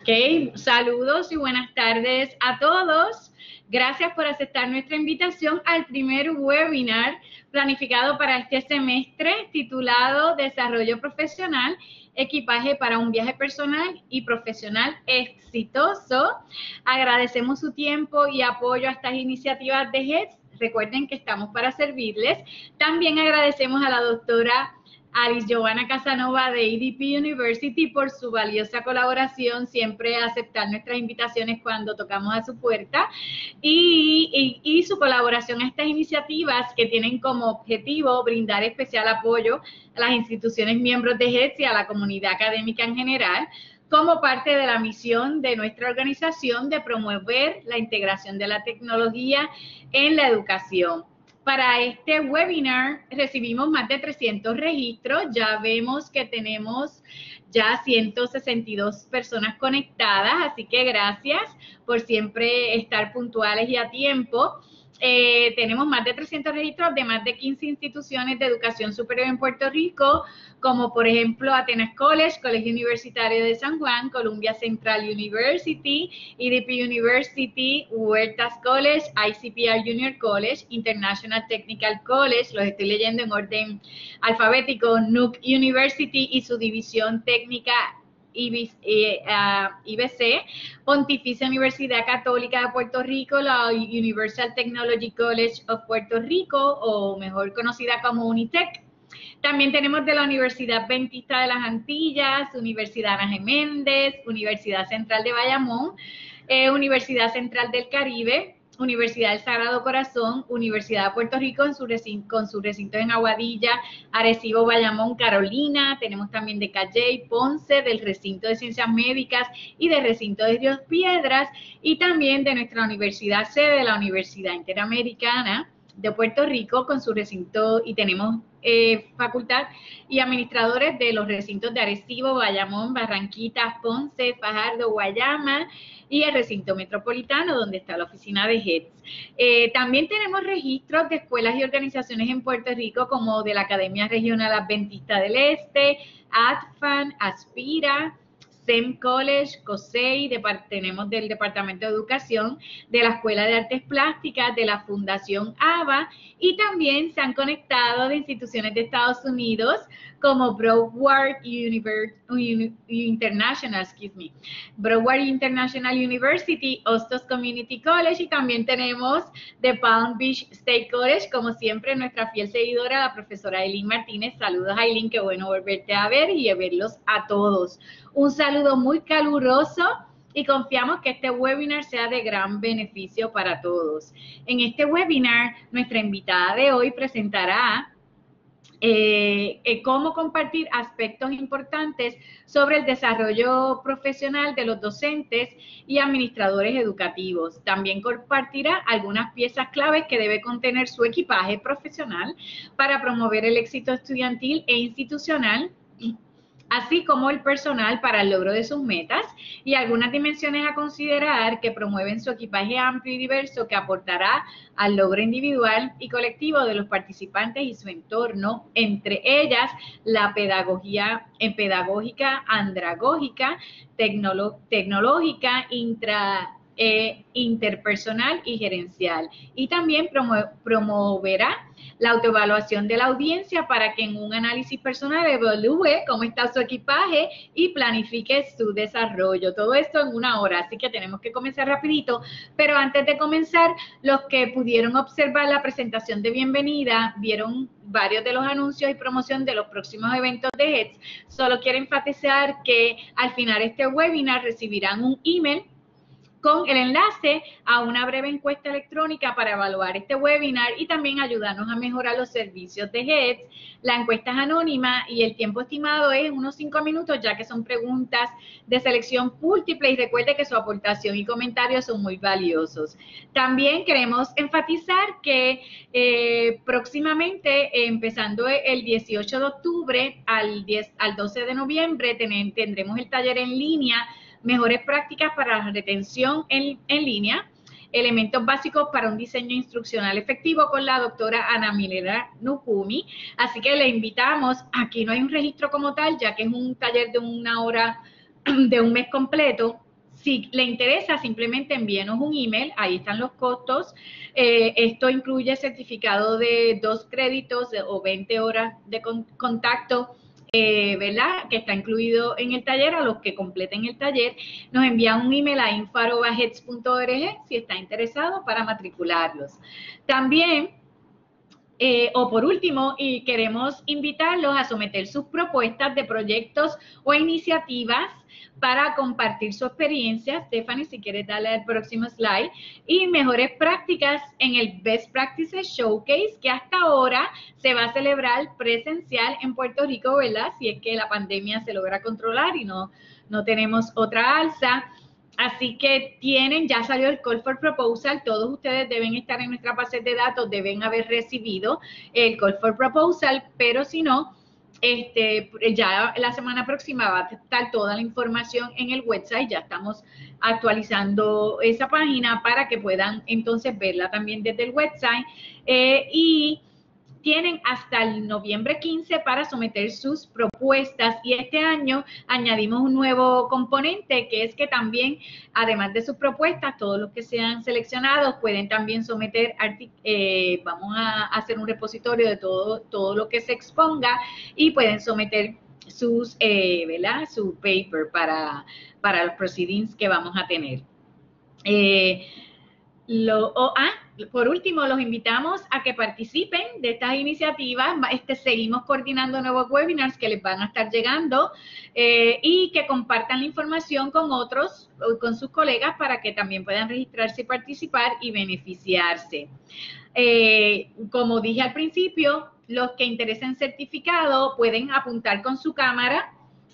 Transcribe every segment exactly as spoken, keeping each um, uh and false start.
Ok, saludos y buenas tardes a todos. Gracias por aceptar nuestra invitación al primer webinar planificado para este semestre titulado Desarrollo Profesional, Equipaje para un viaje personal y profesional exitoso. Agradecemos su tiempo y apoyo a estas iniciativas de H E D S. Recuerden que estamos para servirles. También agradecemos a la doctora Alice Giovanna Casanova de A D P University por su valiosa colaboración, siempre aceptar nuestras invitaciones cuando tocamos a su puerta y, y, y su colaboración a estas iniciativas que tienen como objetivo brindar especial apoyo a las instituciones miembros de H E D S y a la comunidad académica en general, como parte de la misión de nuestra organización de promover la integración de la tecnología en la educación. Para este webinar recibimos más de trescientos registros, ya vemos que tenemos ya ciento sesenta y dos personas conectadas, así que gracias por siempre estar puntuales y a tiempo. Eh, tenemos más de trescientos registros de más de quince instituciones de educación superior en Puerto Rico, como por ejemplo Atenas College, Colegio Universitario de San Juan, Columbia Central University, A D P University, Huertas College, I C P R Junior College, International Technical College, los estoy leyendo en orden alfabético, Nuuk University y su división técnica I B C, Pontificia Universidad Católica de Puerto Rico, la Universal Technology College of Puerto Rico, o mejor conocida como UNITEC. También tenemos de la Universidad Adventista de las Antillas, Universidad Ana G. Méndez, Universidad Central de Bayamón, eh, Universidad Central del Caribe, Universidad del Sagrado Corazón, Universidad de Puerto Rico en su recinto, con sus recintos en Aguadilla, Arecibo, Bayamón, Carolina. Tenemos también de Calley, Ponce, del recinto de Ciencias Médicas y del recinto de Ríos Piedras, y también de nuestra universidad sede, de la Universidad Interamericana de Puerto Rico, con su recinto, y tenemos eh, facultad y administradores de los recintos de Arecibo, Bayamón, Barranquitas, Ponce, Fajardo, Guayama y el recinto metropolitano, donde está la oficina de H E D S. Eh, también tenemos registros de escuelas y organizaciones en Puerto Rico, como de la Academia Regional Adventista del Este, ADFAN, Aspira, S E M College, COSEI, tenemos del Departamento de Educación, de la Escuela de Artes Plásticas, de la Fundación A B A, y también se han conectado de instituciones de Estados Unidos como Broward International, excuse me, Broward International University, Hostos Community College, y también tenemos de Palm Beach State College, como siempre nuestra fiel seguidora, la profesora Aileen Martínez. Saludos, Aileen, qué bueno volverte a ver y a verlos a todos. Un saludo muy caluroso y confiamos que este webinar sea de gran beneficio para todos. En este webinar, nuestra invitada de hoy presentará eh, eh, cómo compartir aspectos importantes sobre el desarrollo profesional de los docentes y administradores educativos. También compartirá algunas piezas claves que debe contener su equipaje profesional para promover el éxito estudiantil e institucional, así como el personal para el logro de sus metas, y algunas dimensiones a considerar que promueven su equipaje amplio y diverso que aportará al logro individual y colectivo de los participantes y su entorno, entre ellas la pedagogía en pedagógica, andragógica, tecnolo, tecnológica, intra, eh, interpersonal y gerencial. Y también promo, promoverá la autoevaluación de la audiencia para que en un análisis personal evalúe cómo está su equipaje y planifique su desarrollo. Todo esto en una hora, así que tenemos que comenzar rapidito. Pero antes de comenzar, los que pudieron observar la presentación de bienvenida, vieron varios de los anuncios y promoción de los próximos eventos de H E D S. Solo quiero enfatizar que al final de este webinar recibirán un email con el enlace a una breve encuesta electrónica para evaluar este webinar y también ayudarnos a mejorar los servicios de H E D S. La encuesta es anónima y el tiempo estimado es unos cinco minutos, ya que son preguntas de selección múltiple, y recuerde que su aportación y comentarios son muy valiosos. También queremos enfatizar que eh, próximamente, eh, empezando el dieciocho de octubre al, diez, al doce de noviembre, ten, tendremos el taller en línea Mejores prácticas para la retención en, en línea, elementos básicos para un diseño instruccional efectivo, con la doctora Ana Milena Nukumi. Así que le invitamos. Aquí no hay un registro como tal, ya que es un taller de una hora, de un mes completo, si le interesa, simplemente envíenos un email, ahí están los costos. Eh, esto incluye certificado de dos créditos de, o veinte horas de con, contacto, eh, ¿verdad? Que está incluido en el taller. A los que completen el taller, nos envían un email a info arroba heads punto org si está interesado para matricularlos. También, Eh, o por último, y queremos invitarlos a someter sus propuestas de proyectos o iniciativas para compartir su experiencia. Stephanie, si quieres darle al próximo slide, y mejores prácticas en el Best Practices Showcase, que hasta ahora se va a celebrar presencial en Puerto Rico, ¿verdad? Si es que la pandemia se logra controlar y no, no tenemos otra alza. Así que tienen, ya salió el Call for Proposal, todos ustedes deben estar en nuestra base de datos, deben haber recibido el Call for Proposal, pero si no, este, ya la semana próxima va a estar toda la información en el website, ya estamos actualizando esa página para que puedan entonces verla también desde el website, eh, y tienen hasta el noviembre quince para someter sus propuestas, y este año añadimos un nuevo componente, que es que también, además de sus propuestas, todos los que sean seleccionados pueden también someter, eh, vamos a hacer un repositorio de todo, todo lo que se exponga, y pueden someter sus, eh, ¿verdad? Su paper para, para los proceedings que vamos a tener. Eh, Lo, oh, ah, por último, los invitamos a que participen de estas iniciativas. Este, seguimos coordinando nuevos webinars que les van a estar llegando, eh, y que compartan la información con otros, con sus colegas, para que también puedan registrarse y participar y beneficiarse. Eh, como dije al principio, los que interesen certificado pueden apuntar con su cámara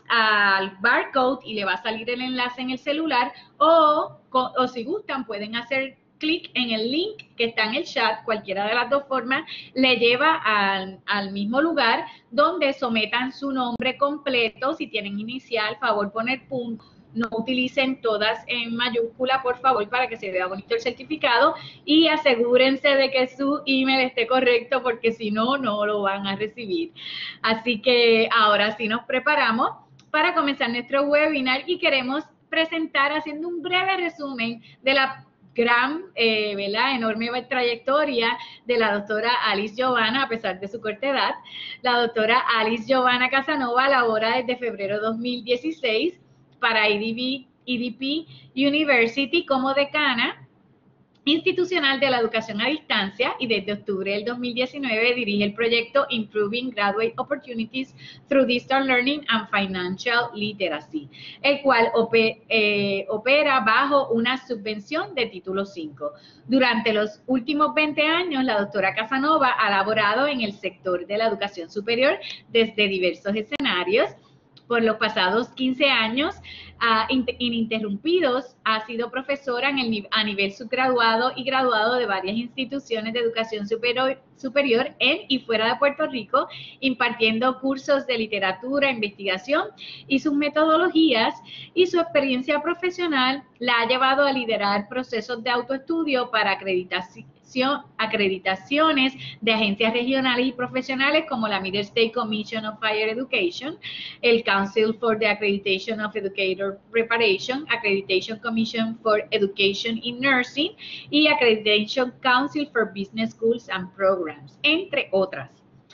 al barcode y le va a salir el enlace en el celular, o, o si gustan pueden hacer clic en el link que está en el chat. Cualquiera de las dos formas le lleva al, al mismo lugar donde sometan su nombre completo. Si tienen inicial, favor poner punto. No utilicen todas en mayúscula, por favor, para que se vea bonito el certificado, y asegúrense de que su email esté correcto, porque si no, no lo van a recibir. Así que ahora sí nos preparamos para comenzar nuestro webinar, y queremos presentar haciendo un breve resumen de la gran, eh, ¿verdad? enorme trayectoria de la doctora Alice Giovanna, a pesar de su corta edad. La doctora Alice Giovanna Casanova labora desde febrero de dos mil dieciséis para E D P, E D P University como decana institucional de la educación a distancia, y desde octubre del dos mil diecinueve dirige el proyecto Improving Graduate Opportunities Through Distance Learning and Financial Literacy, el cual eh, opera bajo una subvención de Título cinco. Durante los últimos veinte años, la doctora Casanova ha laborado en el sector de la educación superior desde diversos escenarios. Por los pasados quince años uh, ininterrumpidos, ha sido profesora en el, a nivel subgraduado y graduado de varias instituciones de educación superior, superior en y fuera de Puerto Rico, impartiendo cursos de literatura, investigación y sus metodologías, y su experiencia profesional la ha llevado a liderar procesos de autoestudio para acreditación acreditaciones de agencias regionales y profesionales como la Mid-State Commission of Higher Education, el Council for the Accreditation of Educator Preparation, Accreditation Commission for Education in Nursing y Accreditation Council for Business Schools and Programs, entre otras.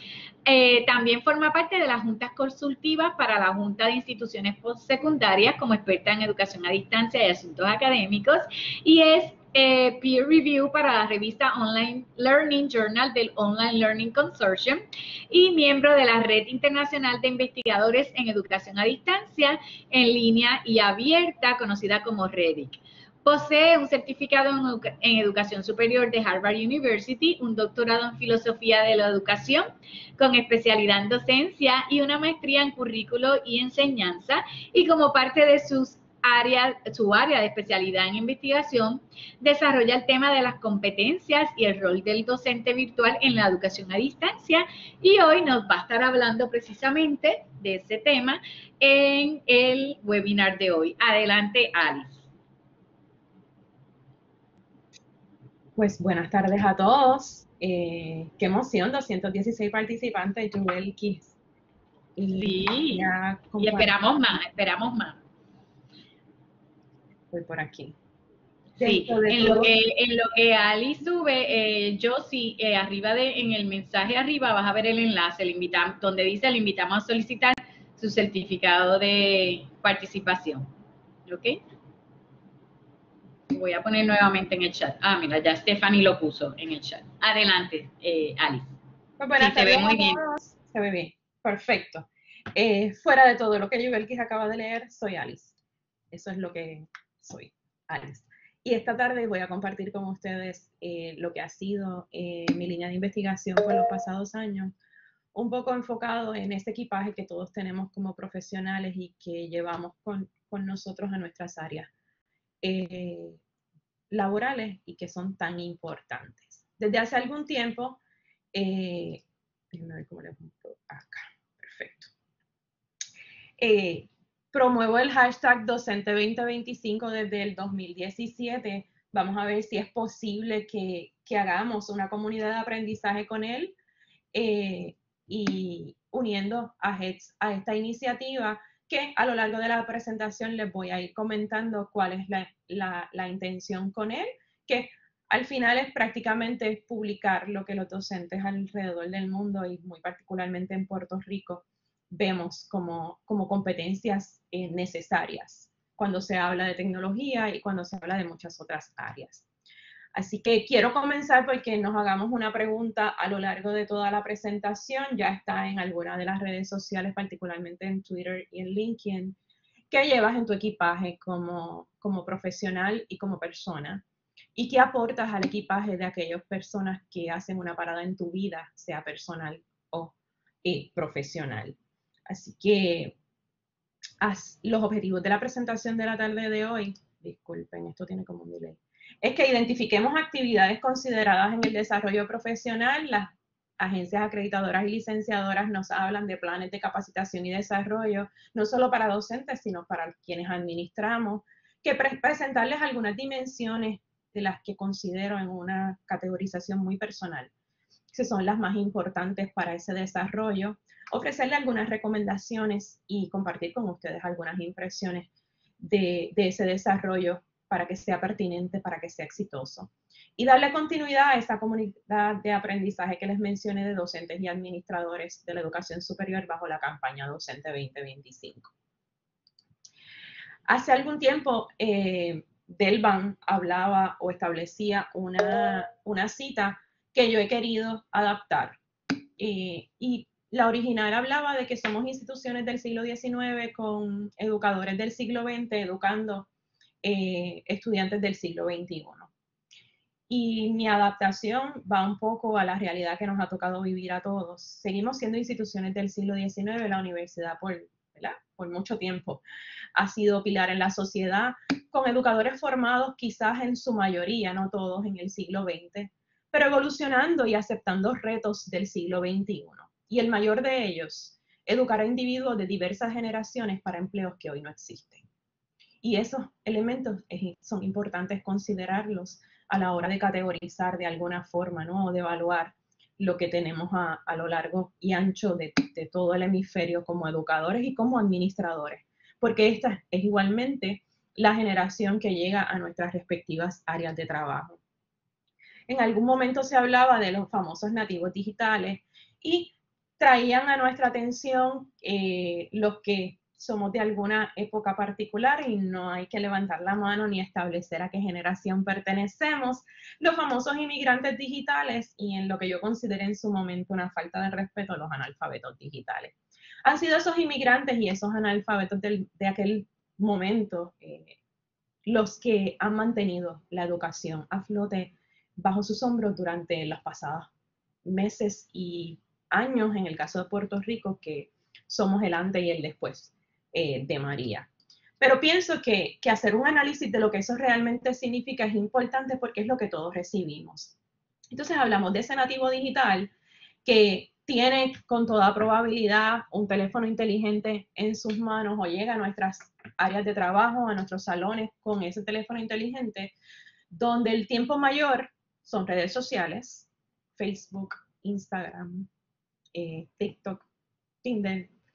Eh, también forma parte de las juntas consultivas para la Junta de Instituciones Postsecundarias como experta en educación a distancia y asuntos académicos, y es Eh, peer review para la revista Online Learning Journal del Online Learning Consortium, y miembro de la Red Internacional de Investigadores en Educación a Distancia, en línea y abierta, conocida como REDIC. Posee un certificado en, educa en Educación Superior de Harvard University, un doctorado en Filosofía de la Educación con especialidad en docencia, y una maestría en Currículo y Enseñanza, y como parte de sus Área, su área de especialidad en investigación, desarrolla el tema de las competencias y el rol del docente virtual en la educación a distancia, y hoy nos va a estar hablando precisamente de ese tema en el webinar de hoy. Adelante, Alice. Pues buenas tardes a todos. Eh, qué emoción, doscientos dieciséis participantes, Joel Kiss. Y, sí, y esperamos más, esperamos más. voy por aquí. Sí, Dentro de en lo todo, que, en lo que Ali sube, eh, yo sí, eh, arriba de, en el mensaje arriba vas a ver el enlace, el invitamos, donde dice le invitamos a solicitar su certificado de participación. ¿Ok? Voy a poner nuevamente en el chat. Ah, mira, ya Stephanie lo puso en el chat. Adelante, eh, Alice. pues Sí, buenas se tardes ve muy a bien. todos. Se ve bien, perfecto. Eh, fuera de todo lo que Yubelkis acaba de leer, soy Alice. Eso es lo que soy, Alice. Y esta tarde voy a compartir con ustedes eh, lo que ha sido eh, mi línea de investigación por los pasados años, un poco enfocado en ese equipaje que todos tenemos como profesionales y que llevamos con, con nosotros a nuestras áreas eh, laborales y que son tan importantes. Desde hace algún tiempo, eh, déjenme ver cómo le pongo acá, perfecto. Eh, promuevo el hashtag Docente veinte veinticinco desde el dos mil diecisiete. Vamos a ver si es posible que, que hagamos una comunidad de aprendizaje con él eh, y uniendo a Heads a esta iniciativa que a lo largo de la presentación les voy a ir comentando cuál es la, la, la intención con él, que al final es prácticamente publicar lo que los docentes alrededor del mundo y muy particularmente en Puerto Rico vemos como, como competencias eh, necesarias cuando se habla de tecnología y cuando se habla de muchas otras áreas. Así que quiero comenzar porque nos hagamos una pregunta a lo largo de toda la presentación. Ya está en alguna de las redes sociales, particularmente en Twitter y en LinkedIn. ¿Qué llevas en tu equipaje como, como profesional y como persona? ¿Y qué aportas al equipaje de aquellas personas que hacen una parada en tu vida, sea personal o eh, profesional? Así que los objetivos de la presentación de la tarde de hoy, disculpen, esto tiene como un delay, es que identifiquemos actividades consideradas en el desarrollo profesional. Las agencias acreditadoras y licenciadoras nos hablan de planes de capacitación y desarrollo, no solo para docentes, sino para quienes administramos, que pre presentarles algunas dimensiones de las que considero en una categorización muy personal, que son las más importantes para ese desarrollo, ofrecerle algunas recomendaciones y compartir con ustedes algunas impresiones de, de ese desarrollo para que sea pertinente, para que sea exitoso. Y darle continuidad a esa comunidad de aprendizaje que les mencioné de docentes y administradores de la educación superior bajo la campaña Docente veinte veinticinco. Hace algún tiempo, eh, Delban hablaba o establecía una, una cita que yo he querido adaptar. Eh, y la original hablaba de que somos instituciones del siglo diecinueve con educadores del siglo veinte educando eh, estudiantes del siglo veintiuno. Y mi adaptación va un poco a la realidad que nos ha tocado vivir a todos. Seguimos siendo instituciones del siglo diecinueve, la universidad por, ¿verdad? por mucho tiempo ha sido pilar en la sociedad, con educadores formados quizás en su mayoría, no todos, en el siglo veinte, pero evolucionando y aceptando retos del siglo veintiuno. Y el mayor de ellos, educar a individuos de diversas generaciones para empleos que hoy no existen. Y esos elementos son importantes considerarlos a la hora de categorizar de alguna forma, ¿no? O de evaluar lo que tenemos a, a lo largo y ancho de, de todo el hemisferio como educadores y como administradores, porque esta es igualmente la generación que llega a nuestras respectivas áreas de trabajo. En algún momento se hablaba de los famosos nativos digitales y traían a nuestra atención eh, los que somos de alguna época particular y no hay que levantar la mano ni establecer a qué generación pertenecemos, los famosos inmigrantes digitales y en lo que yo consideré en su momento una falta de respeto, los analfabetos digitales. Han sido esos inmigrantes y esos analfabetos del, de aquel momento eh, los que han mantenido la educación a flote bajo sus hombros durante los pasados meses y años, en el caso de Puerto Rico, que somos el antes y el después eh, de María. Pero pienso que, que hacer un análisis de lo que eso realmente significa es importante porque es lo que todos recibimos. Entonces hablamos de ese nativo digital que tiene con toda probabilidad un teléfono inteligente en sus manos o llega a nuestras áreas de trabajo, a nuestros salones con ese teléfono inteligente, donde el tiempo mayor son redes sociales, Facebook, Instagram, eh, TikTok, Tinder,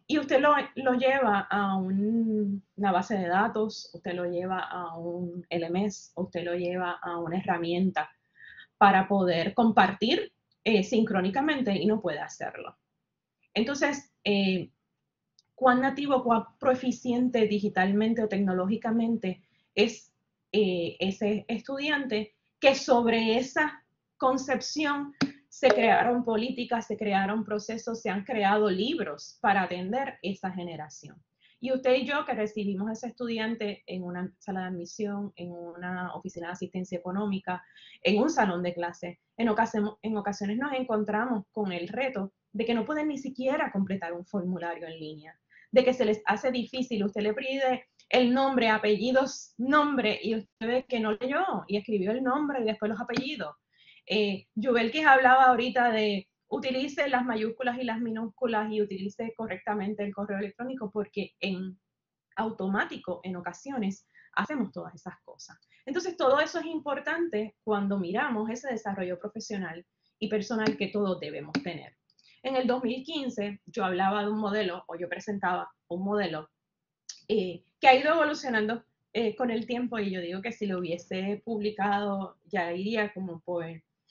Y usted lo, lo lleva a un, una base de datos, usted lo lleva a un L M S, usted lo lleva a una herramienta para poder compartir eh, sincrónicamente y no puede hacerlo. Entonces, eh, ¿cuán nativo, cuán proficiente digitalmente o tecnológicamente es eh, ese estudiante que sobre esa concepción se crearon políticas, se crearon procesos, se han creado libros para atender esa generación? Y usted y yo que recibimos a ese estudiante en una sala de admisión, en una oficina de asistencia económica, en un salón de clase, en ocasiones, en ocasiones nos encontramos con el reto de que no pueden ni siquiera completar un formulario en línea, de que se les hace difícil. Usted le pide el nombre, apellidos, nombre, y usted ve que no leyó y escribió el nombre y después los apellidos. Eh, Yubelkis hablaba ahorita de utilice las mayúsculas y las minúsculas y utilice correctamente el correo electrónico, porque en automático en ocasiones hacemos todas esas cosas. Entonces todo eso es importante cuando miramos ese desarrollo profesional y personal que todos debemos tener. En el dos mil quince yo hablaba de un modelo, o yo presentaba un modelo eh, que ha ido evolucionando eh, con el tiempo, y yo digo que si lo hubiese publicado ya iría como por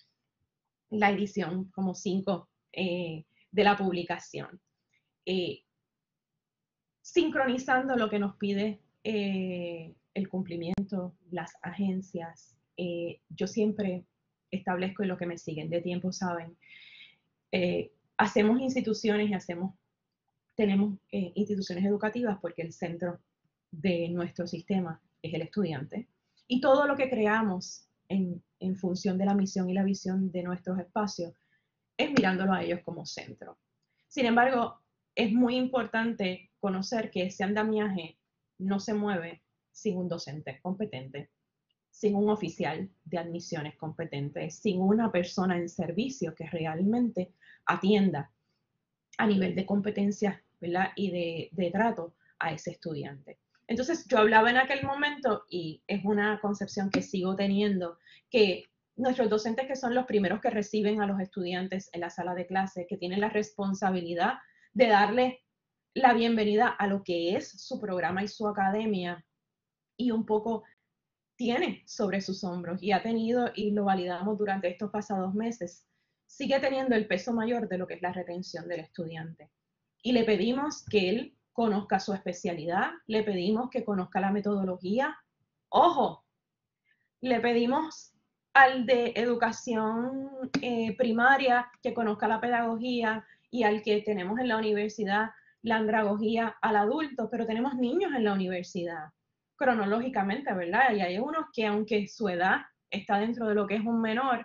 la edición como cinco eh, de la publicación. Eh, sincronizando lo que nos pide eh, el cumplimiento, las agencias. Eh, yo siempre establezco, y lo que me siguen de tiempo saben, eh, hacemos instituciones y hacemos, tenemos eh, instituciones educativas porque el centro de nuestro sistema es el estudiante. Y todo lo que creamos en, en función de la misión y la visión de nuestros espacios es mirándolo a ellos como centro. Sin embargo, es muy importante conocer que ese andamiaje no se mueve sin un docente competente, sin un oficial de admisiones competente, sin una persona en servicio que realmente atienda a nivel de competencia, ¿verdad? Y de, de trato a ese estudiante. Entonces, yo hablaba en aquel momento, y es una concepción que sigo teniendo, que nuestros docentes, que son los primeros que reciben a los estudiantes en la sala de clase, que tienen la responsabilidad de darle la bienvenida a lo que es su programa y su academia, y un poco tiene sobre sus hombros, y ha tenido, y lo validamos durante estos pasados meses, sigue teniendo el peso mayor de lo que es la retención del estudiante. Y le pedimos que él conozca su especialidad, le pedimos que conozca la metodología. Ojo, le pedimos al de educación eh, primaria que conozca la pedagogía, y al que tenemos en la universidad la andragogía al adulto, pero tenemos niños en la universidad, cronológicamente, ¿verdad? Y hay unos que, aunque su edad está dentro de lo que es un menor,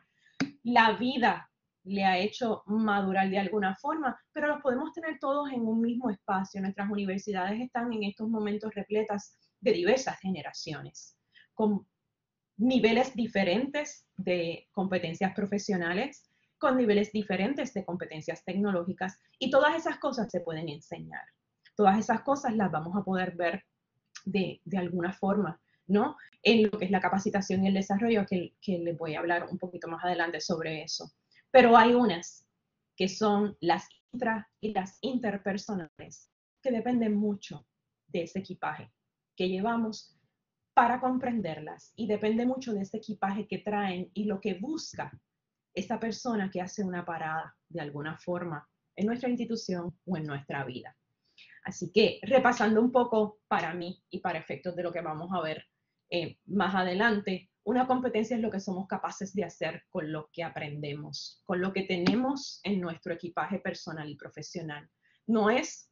la vida le ha hecho madurar de alguna forma, pero los podemos tener todos en un mismo espacio. Nuestras universidades están en estos momentos repletas de diversas generaciones, con niveles diferentes de competencias profesionales, con niveles diferentes de competencias tecnológicas, y todas esas cosas se pueden enseñar. Todas esas cosas las vamos a poder ver de, de alguna forma, ¿no? En lo que es la capacitación y el desarrollo, que, que les voy a hablar un poquito más adelante sobre eso. Pero hay unas que son las intra y las interpersonales, que dependen mucho de ese equipaje que llevamos para comprenderlas, y depende mucho de ese equipaje que traen y lo que busca esa persona que hace una parada de alguna forma en nuestra institución o en nuestra vida. Así que, repasando un poco para mí y para efectos de lo que vamos a ver eh, más adelante, una competencia es lo que somos capaces de hacer con lo que aprendemos, con lo que tenemos en nuestro equipaje personal y profesional. No es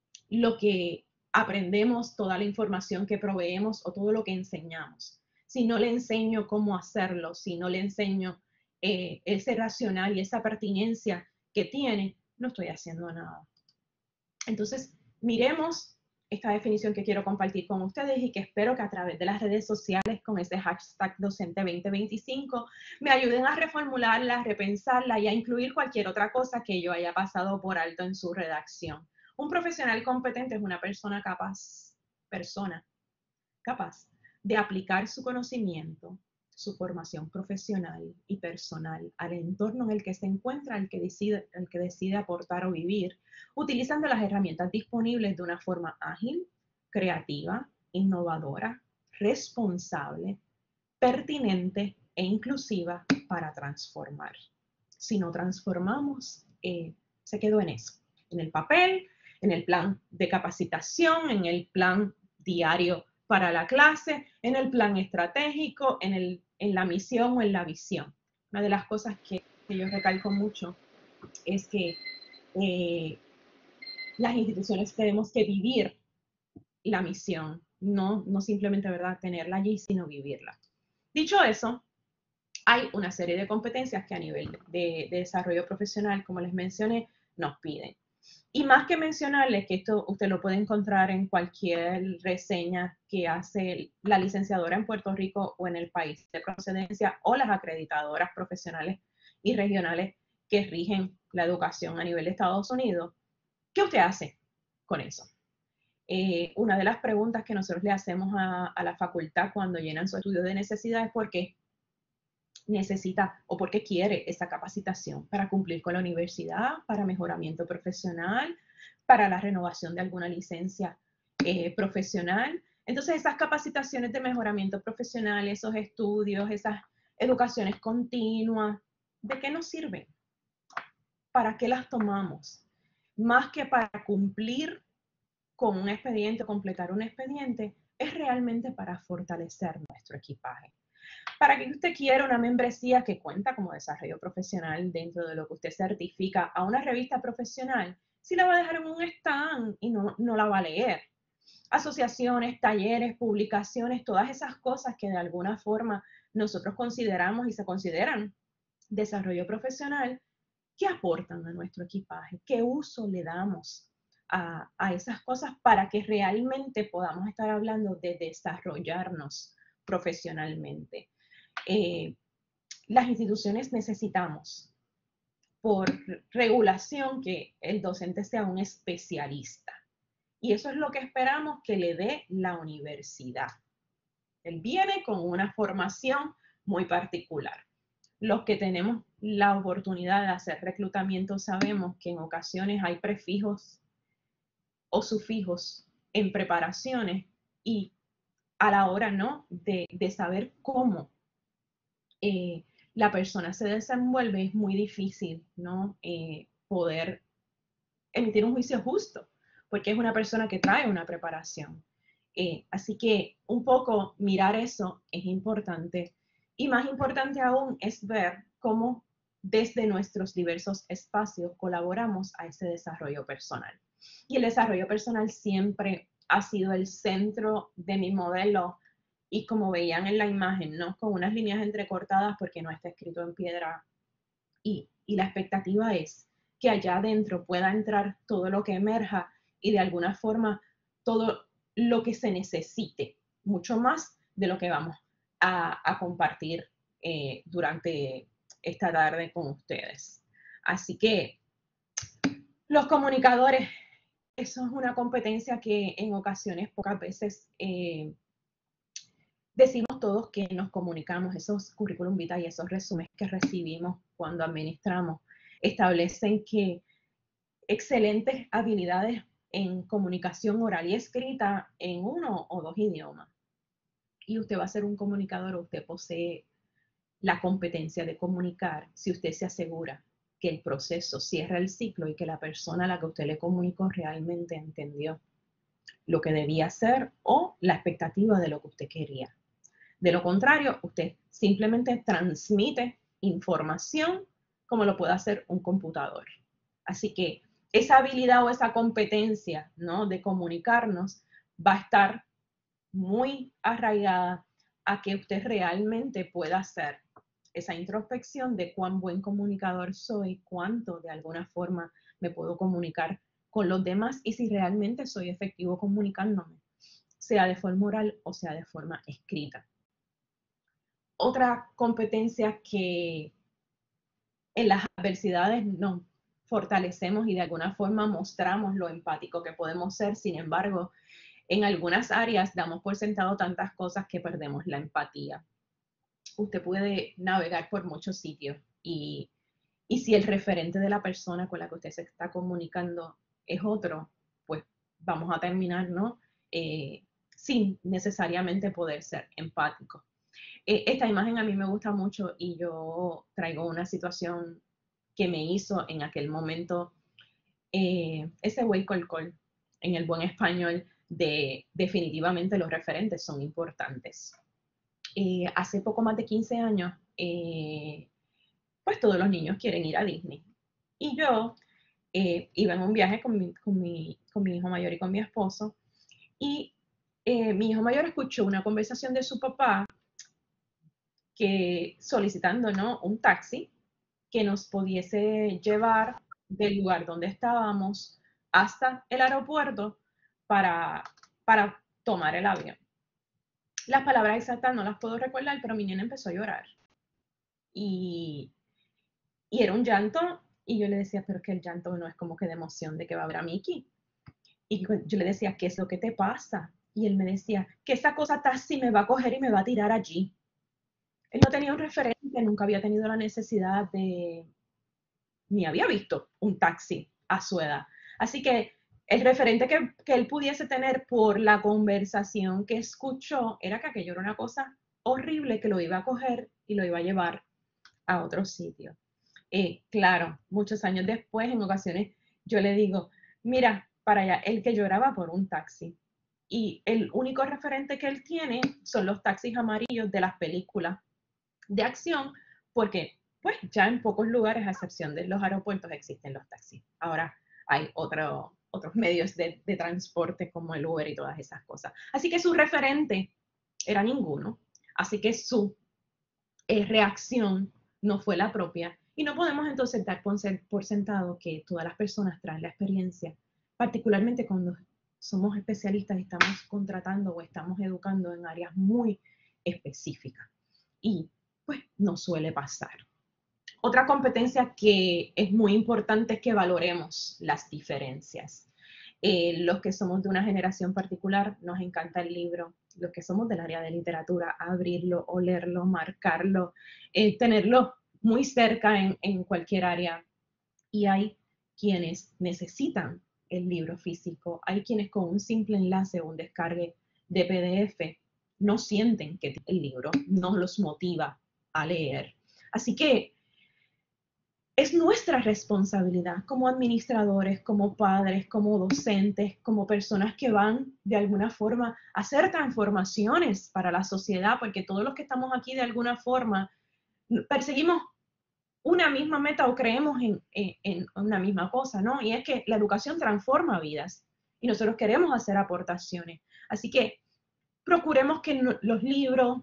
lo que aprendemos, toda la información que proveemos o todo lo que enseñamos. Si no le enseño cómo hacerlo, si no le enseño eh, ese racional y esa pertinencia que tiene, no estoy haciendo nada. Entonces, miremos esta definición que quiero compartir con ustedes, y que espero que a través de las redes sociales con ese hashtag docente veinte veinticinco me ayuden a reformularla, a repensarla y a incluir cualquier otra cosa que yo haya pasado por alto en su redacción. Un profesional competente es una persona capaz, persona capaz de aplicar su conocimiento su formación profesional y personal al entorno en el que se encuentra el que decide, el que decide aportar o vivir, utilizando las herramientas disponibles de una forma ágil, creativa, innovadora, responsable, pertinente e inclusiva para transformar. Si no transformamos, eh, se quedó en eso, en el papel, en el plan de capacitación, en el plan diario para la clase, en el plan estratégico, en, el, en la misión o en la visión. Una de las cosas que, que yo recalco mucho es que eh, las instituciones tenemos que vivir la misión, no, no simplemente, ¿verdad?, tenerla allí, sino vivirla. Dicho eso, hay una serie de competencias que a nivel de, de desarrollo profesional, como les mencioné, nos piden. Y más que mencionarles que esto usted lo puede encontrar en cualquier reseña que hace la licenciadora en Puerto Rico o en el país de procedencia o las acreditadoras profesionales y regionales que rigen la educación a nivel de Estados Unidos, ¿qué usted hace con eso? Eh, una de las preguntas que nosotros le hacemos a, a la facultad cuando llenan su estudio de necesidad es por qué necesita o por qué quiere esa capacitación para cumplir con la universidad, para mejoramiento profesional, para la renovación de alguna licencia eh, profesional. Entonces, esas capacitaciones de mejoramiento profesional, esos estudios, esas educaciones continuas, ¿de qué nos sirven? ¿Para qué las tomamos? Más que para cumplir con un expediente, completar un expediente, es realmente para fortalecer nuestro equipaje. Para que usted quiera una membresía que cuenta como desarrollo profesional dentro de lo que usted certifica a una revista profesional, si la va a dejar en un stand y no, no la va a leer. Asociaciones, talleres, publicaciones, todas esas cosas que de alguna forma nosotros consideramos y se consideran desarrollo profesional, ¿qué aportan a nuestro equipaje? ¿Qué uso le damos a, a esas cosas para que realmente podamos estar hablando de desarrollarnos profesionalmente? Eh, las instituciones necesitamos, por regulación, que el docente sea un especialista. Y eso es lo que esperamos que le dé la universidad. Él viene con una formación muy particular. Los que tenemos la oportunidad de hacer reclutamiento sabemos que en ocasiones hay prefijos o sufijos en preparaciones y a la hora, ¿no?, de, de saber cómo eh, la persona se desenvuelve, es muy difícil, ¿no?, eh, poder emitir un juicio justo, porque es una persona que trae una preparación. Eh, así que un poco mirar eso es importante. Y más importante aún es ver cómo desde nuestros diversos espacios colaboramos a ese desarrollo personal. Y el desarrollo personal siempre ha sido el centro de mi modelo. Y como veían en la imagen, ¿no?, con unas líneas entrecortadas porque no está escrito en piedra. Y, y la expectativa es que allá adentro pueda entrar todo lo que emerja y de alguna forma todo lo que se necesite, mucho más de lo que vamos a, a compartir eh, durante esta tarde con ustedes. Así que los comunicadores, eso es una competencia que en ocasiones, pocas veces, eh, decimos todos que nos comunicamos. Esos currículum vitae y esos resúmenes que recibimos cuando administramos establecen que excelentes habilidades en comunicación oral y escrita en uno o dos idiomas. Y usted va a ser un comunicador o usted posee la competencia de comunicar si usted se asegura que el proceso cierra el ciclo y que la persona a la que usted le comunicó realmente entendió lo que debía hacer o la expectativa de lo que usted quería. De lo contrario, usted simplemente transmite información como lo puede hacer un computador. Así que esa habilidad o esa competencia, ¿no?, de comunicarnos va a estar muy arraigada a que usted realmente pueda hacer esa introspección de cuán buen comunicador soy, cuánto de alguna forma me puedo comunicar con los demás y si realmente soy efectivo comunicándome, sea de forma oral o sea de forma escrita. Otra competencia que en las adversidades nos fortalecemos y de alguna forma mostramos lo empático que podemos ser, sin embargo, en algunas áreas damos por sentado tantas cosas que perdemos la empatía. usted puede navegar por muchos sitios y, y si el referente de la persona con la que usted se está comunicando es otro, pues vamos a terminar, ¿no? Eh, sin necesariamente poder ser empático. Eh, esta imagen a mí me gusta mucho y yo traigo una situación que me hizo en aquel momento eh, ese wake-up call en el buen español de definitivamente los referentes son importantes. Eh, hace poco más de quince años, eh, pues todos los niños quieren ir a Disney. Y yo eh, iba en un viaje con mi, con, mi, con mi hijo mayor y con mi esposo, y eh, mi hijo mayor escuchó una conversación de su papá que solicitando, ¿no?, un taxi que nos pudiese llevar del lugar donde estábamos hasta el aeropuerto para, para tomar el avión. Las palabras exactas no las puedo recordar, pero mi nena empezó a llorar. Y, y era un llanto, y yo le decía, pero es que el llanto no es como que de emoción de que va a ver a Mickey. Y yo le decía, ¿qué es lo que te pasa? Y él me decía, que esa cosa taxi me va a coger y me va a tirar allí. Él no tenía un referente, nunca había tenido la necesidad de, ni había visto un taxi a su edad. Así que el referente que, que él pudiese tener por la conversación que escuchó era que aquello era una cosa horrible que lo iba a coger y lo iba a llevar a otro sitio. Eh, claro, muchos años después, en ocasiones, yo le digo, mira, para allá, el que lloraba por un taxi. Y el único referente que él tiene son los taxis amarillos de las películas de acción, porque pues ya en pocos lugares, a excepción de los aeropuertos, existen los taxis. Ahora hay otro, otros medios de, de transporte como el Uber y todas esas cosas. Así que su referente era ninguno. Así que su eh, reacción no fue la propia. Y no podemos entonces dar por sentado que todas las personas traen la experiencia, particularmente cuando somos especialistas y estamos contratando o estamos educando en áreas muy específicas. Y pues no suele pasar. Otra competencia que es muy importante es que valoremos las diferencias. Eh, los que somos de una generación particular, nos encanta el libro. Los que somos del área de literatura, abrirlo, olerlo, marcarlo, eh, tenerlo muy cerca en, en cualquier área. Y hay quienes necesitan el libro físico. Hay quienes con un simple enlace o un descargue de P D F no sienten que el libro no los motiva a leer. Así que es nuestra responsabilidad como administradores, como padres, como docentes, como personas que van de alguna forma a hacer transformaciones para la sociedad, porque todos los que estamos aquí de alguna forma perseguimos una misma meta o creemos en, en, en una misma cosa, ¿no? Y es que la educación transforma vidas y nosotros queremos hacer aportaciones. Así que procuremos que no, los libros,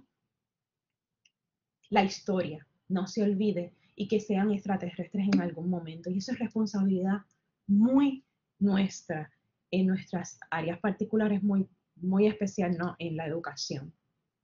la historia, no se olvide y que sean extraterrestres en algún momento. Y eso es responsabilidad muy nuestra en nuestras áreas particulares, muy, muy especial, ¿no?, en la educación.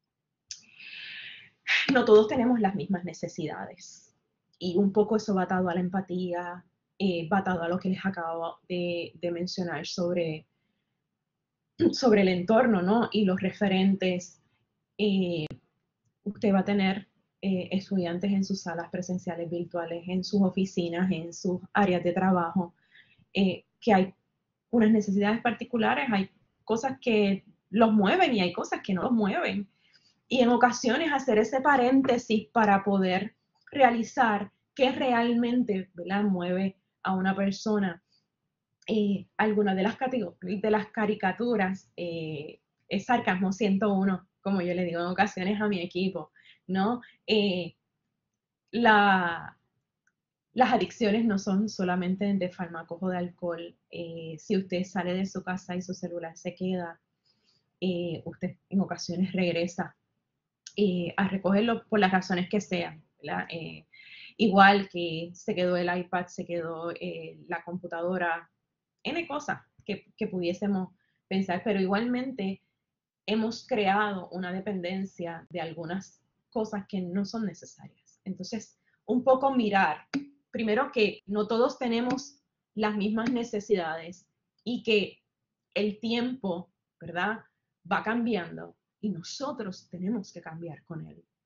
No todos tenemos las mismas necesidades. Y un poco eso va atado a la empatía, eh, va atado a lo que les acabo de, de mencionar sobre, sobre el entorno, ¿no?, y los referentes. Eh, usted va a tener eh, estudiantes en sus salas presenciales virtuales, en sus oficinas, en sus áreas de trabajo, eh, que hay unas necesidades particulares, hay cosas que los mueven y hay cosas que no los mueven. Y en ocasiones hacer ese paréntesis para poder realizar qué realmente, ¿verdad?, mueve a una persona. Eh, algunas de las, de las caricaturas, eh, es sarcasmo ciento uno, como yo le digo en ocasiones a mi equipo, ¿no? Eh, la, las adicciones no son solamente de fármacos o de alcohol. Eh, si usted sale de su casa y su celular se queda, eh, usted en ocasiones regresa eh, a recogerlo por las razones que sean, ¿verdad? Eh, igual que se quedó el iPad, se quedó eh, la computadora, N cosas que, que pudiésemos pensar, pero igualmente hemos creado una dependencia de algunas cosas que no son necesarias. Entonces, un poco mirar, primero que no todos tenemos las mismas necesidades y que el tiempo, ¿verdad?, va cambiando y nosotros tenemos que cambiar con él.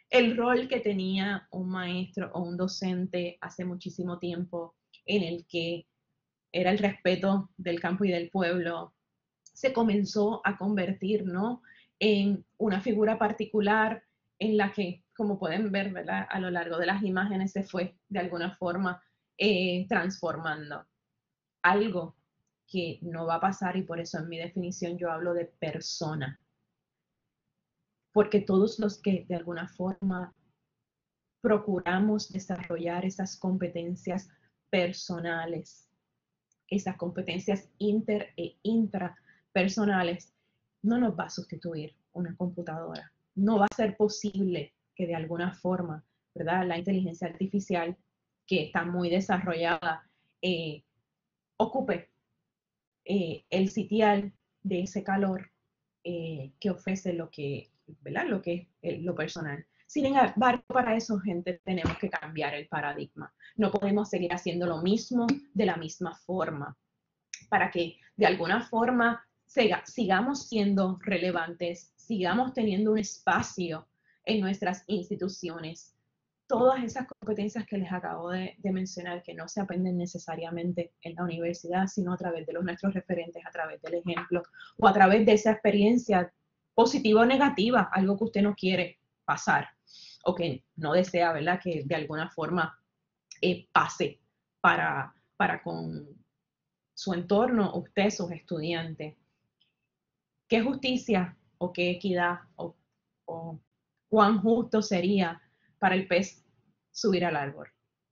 el rol que tenía un maestro o un docente hace muchísimo tiempo, en el que era el respeto del campo y del pueblo, se comenzó a convertir, ¿no?, en una figura particular en la que, como pueden ver, ¿verdad?, a lo largo de las imágenes se fue de alguna forma eh, transformando. Algo que no va a pasar, y por eso en mi definición yo hablo de persona. Porque todos los que de alguna forma procuramos desarrollar esas competencias personales, esas competencias inter e intrapersonales, no nos va a sustituir una computadora. No va a ser posible que de alguna forma, ¿verdad?, la inteligencia artificial, que está muy desarrollada, eh, ocupe eh, el sitial de ese calor eh, que ofrece lo que, ¿verdad?, lo que es eh, lo personal. Sin embargo, para eso, gente, tenemos que cambiar el paradigma. No podemos seguir haciendo lo mismo de la misma forma, para que de alguna forma siga, sigamos siendo relevantes, sigamos teniendo un espacio en nuestras instituciones. Todas esas competencias que les acabo de, de mencionar, que no se aprenden necesariamente en la universidad, sino a través de los nuestros referentes, a través del ejemplo, o a través de esa experiencia positiva o negativa, algo que usted no quiere pasar, o que no desea, ¿verdad?, que de alguna forma eh, pase para, para con su entorno, usted, sus estudiantes. ¿Qué justicia o qué equidad o, o cuán justo sería para el pez subir al árbol?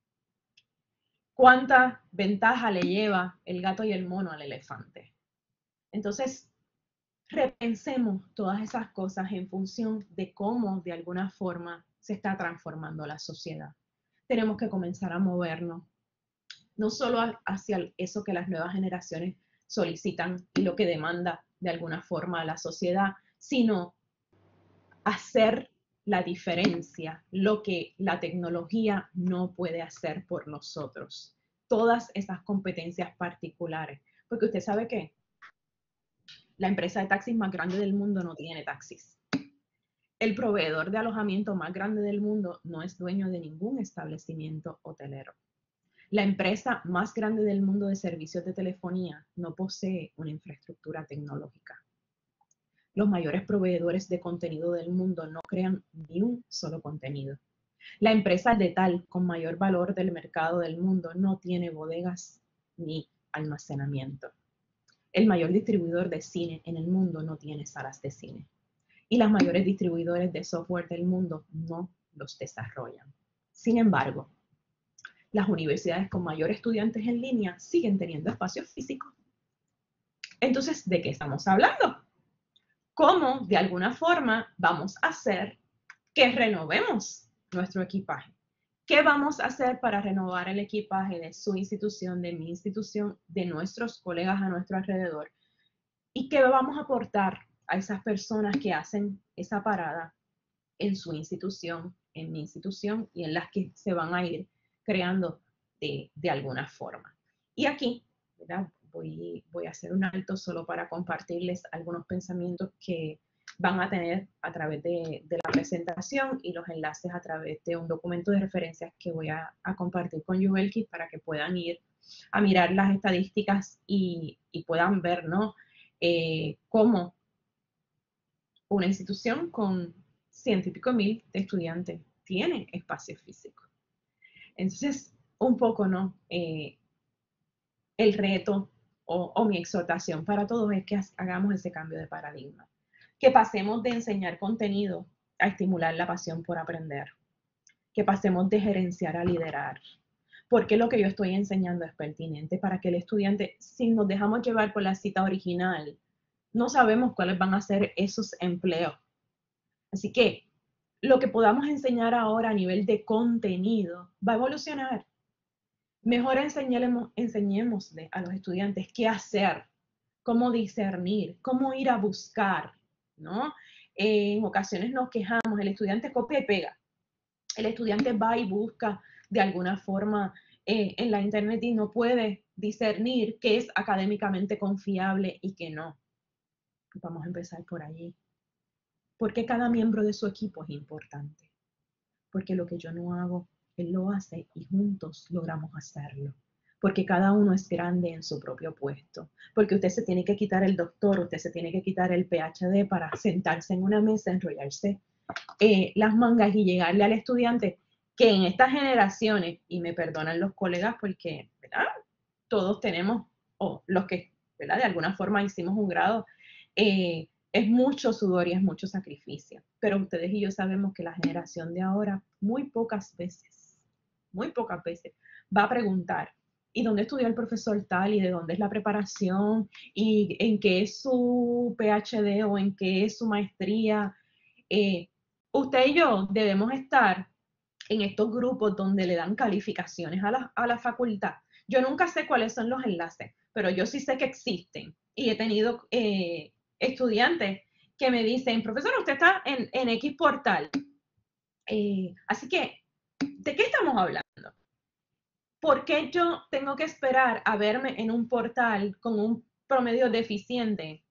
¿Cuánta ventaja le lleva el gato y el mono al elefante? Entonces, repensemos todas esas cosas en función de cómo de alguna forma se está transformando la sociedad. Tenemos que comenzar a movernos, no solo hacia eso que las nuevas generaciones solicitan y lo que demanda de alguna forma la sociedad, sino hacer la diferencia, lo que la tecnología no puede hacer por nosotros. Todas esas competencias particulares. Porque usted sabe que la empresa de taxis más grande del mundo no tiene taxis. El proveedor de alojamiento más grande del mundo no es dueño de ningún establecimiento hotelero. La empresa más grande del mundo de servicios de telefonía no posee una infraestructura tecnológica. Los mayores proveedores de contenido del mundo no crean ni un solo contenido. La empresa de tal con mayor valor del mercado del mundo no tiene bodegas ni almacenamiento. El mayor distribuidor de cine en el mundo no tiene salas de cine. Y las mayores distribuidores de software del mundo no los desarrollan. Sin embargo, las universidades con mayor estudiantes en línea siguen teniendo espacios físicos. Entonces, ¿de qué estamos hablando? ¿Cómo de alguna forma vamos a hacer que renovemos nuestro equipaje? ¿Qué vamos a hacer para renovar el equipaje de su institución, de mi institución, de nuestros colegas a nuestro alrededor? ¿Y qué vamos a aportar a esas personas que hacen esa parada en su institución, en mi institución y en las que se van a ir creando de, de alguna forma? Y aquí, ¿verdad?, voy, voy a hacer un alto solo para compartirles algunos pensamientos que van a tener a través de, de la presentación y los enlaces a través de un documento de referencias que voy a, a compartir con Yubelki para que puedan ir a mirar las estadísticas y, y puedan ver, ¿no?, eh, cómo una institución con ciento y pico mil de estudiantes tiene espacio físico. Entonces, un poco, ¿no?, eh, el reto o, o mi exhortación para todos es que hagamos ese cambio de paradigma. Que pasemos de enseñar contenido a estimular la pasión por aprender. Que pasemos de gerenciar a liderar. Porque lo que yo estoy enseñando es pertinente para que el estudiante, si nos dejamos llevar por la cita original, no sabemos cuáles van a ser esos empleos. Así que lo que podamos enseñar ahora a nivel de contenido va a evolucionar. Mejor enseñemos, enseñémosle a los estudiantes qué hacer, cómo discernir, cómo ir a buscar, ¿no? En ocasiones nos quejamos, el estudiante copia y pega. El estudiante va y busca de alguna forma eh, en la internet y no puede discernir qué es académicamente confiable y qué no. Vamos a empezar por allí. Porque cada miembro de su equipo es importante. porque lo que yo no hago, él lo hace y juntos logramos hacerlo. Porque cada uno es grande en su propio puesto. Porque usted se tiene que quitar el doctor, usted se tiene que quitar el P H D para sentarse en una mesa, enrollarse eh, las mangas y llegarle al estudiante que en estas generaciones, y me perdonan los colegas porque, ¿verdad? Todos tenemos, o los que, ¿verdad? De alguna forma hicimos un grado, eh, es mucho sudor y es mucho sacrificio. Pero ustedes y yo sabemos que la generación de ahora, muy pocas veces, muy pocas veces, va a preguntar, ¿y dónde estudió el profesor tal? ¿Y de dónde es la preparación? ¿Y en qué es su P H D o en qué es su maestría? Eh, usted y yo debemos estar en estos grupos donde le dan calificaciones a la, a la facultad. Yo nunca sé cuáles son los enlaces, pero yo sí sé que existen. Y he tenido eh, estudiantes que me dicen, profesor, usted está en, en X portal. Eh, así que, ¿de qué estamos hablando? ¿Por qué yo tengo que esperar a verme en un portal con un promedio deficiente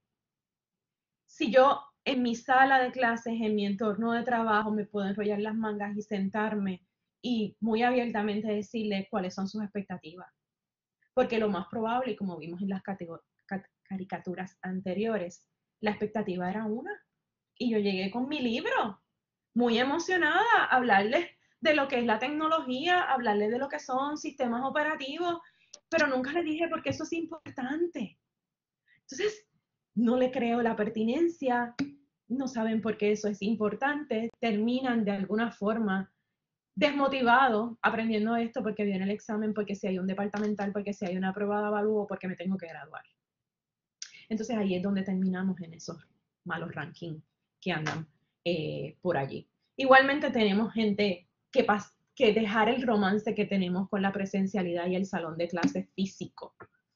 si yo en mi sala de clases, en mi entorno de trabajo, me puedo enrollar las mangas y sentarme y muy abiertamente decirle cuáles son sus expectativas? Porque lo más probable, como vimos en las caricaturas anteriores, la expectativa era una. Y yo llegué con mi libro, muy emocionada, a hablarles de lo que es la tecnología, a hablarles de lo que son sistemas operativos, pero nunca les dije porque eso es importante. Entonces, no le creo la pertinencia, no saben por qué eso es importante, terminan de alguna forma desmotivados aprendiendo esto porque viene el examen, porque si hay un departamental, porque si hay una prueba de avalúo, porque me tengo que graduar. Entonces ahí es donde terminamos en esos malos rankings que andan eh, por allí. Igualmente tenemos gente que, que dejar el romance que tenemos con la presencialidad y el salón de clases físico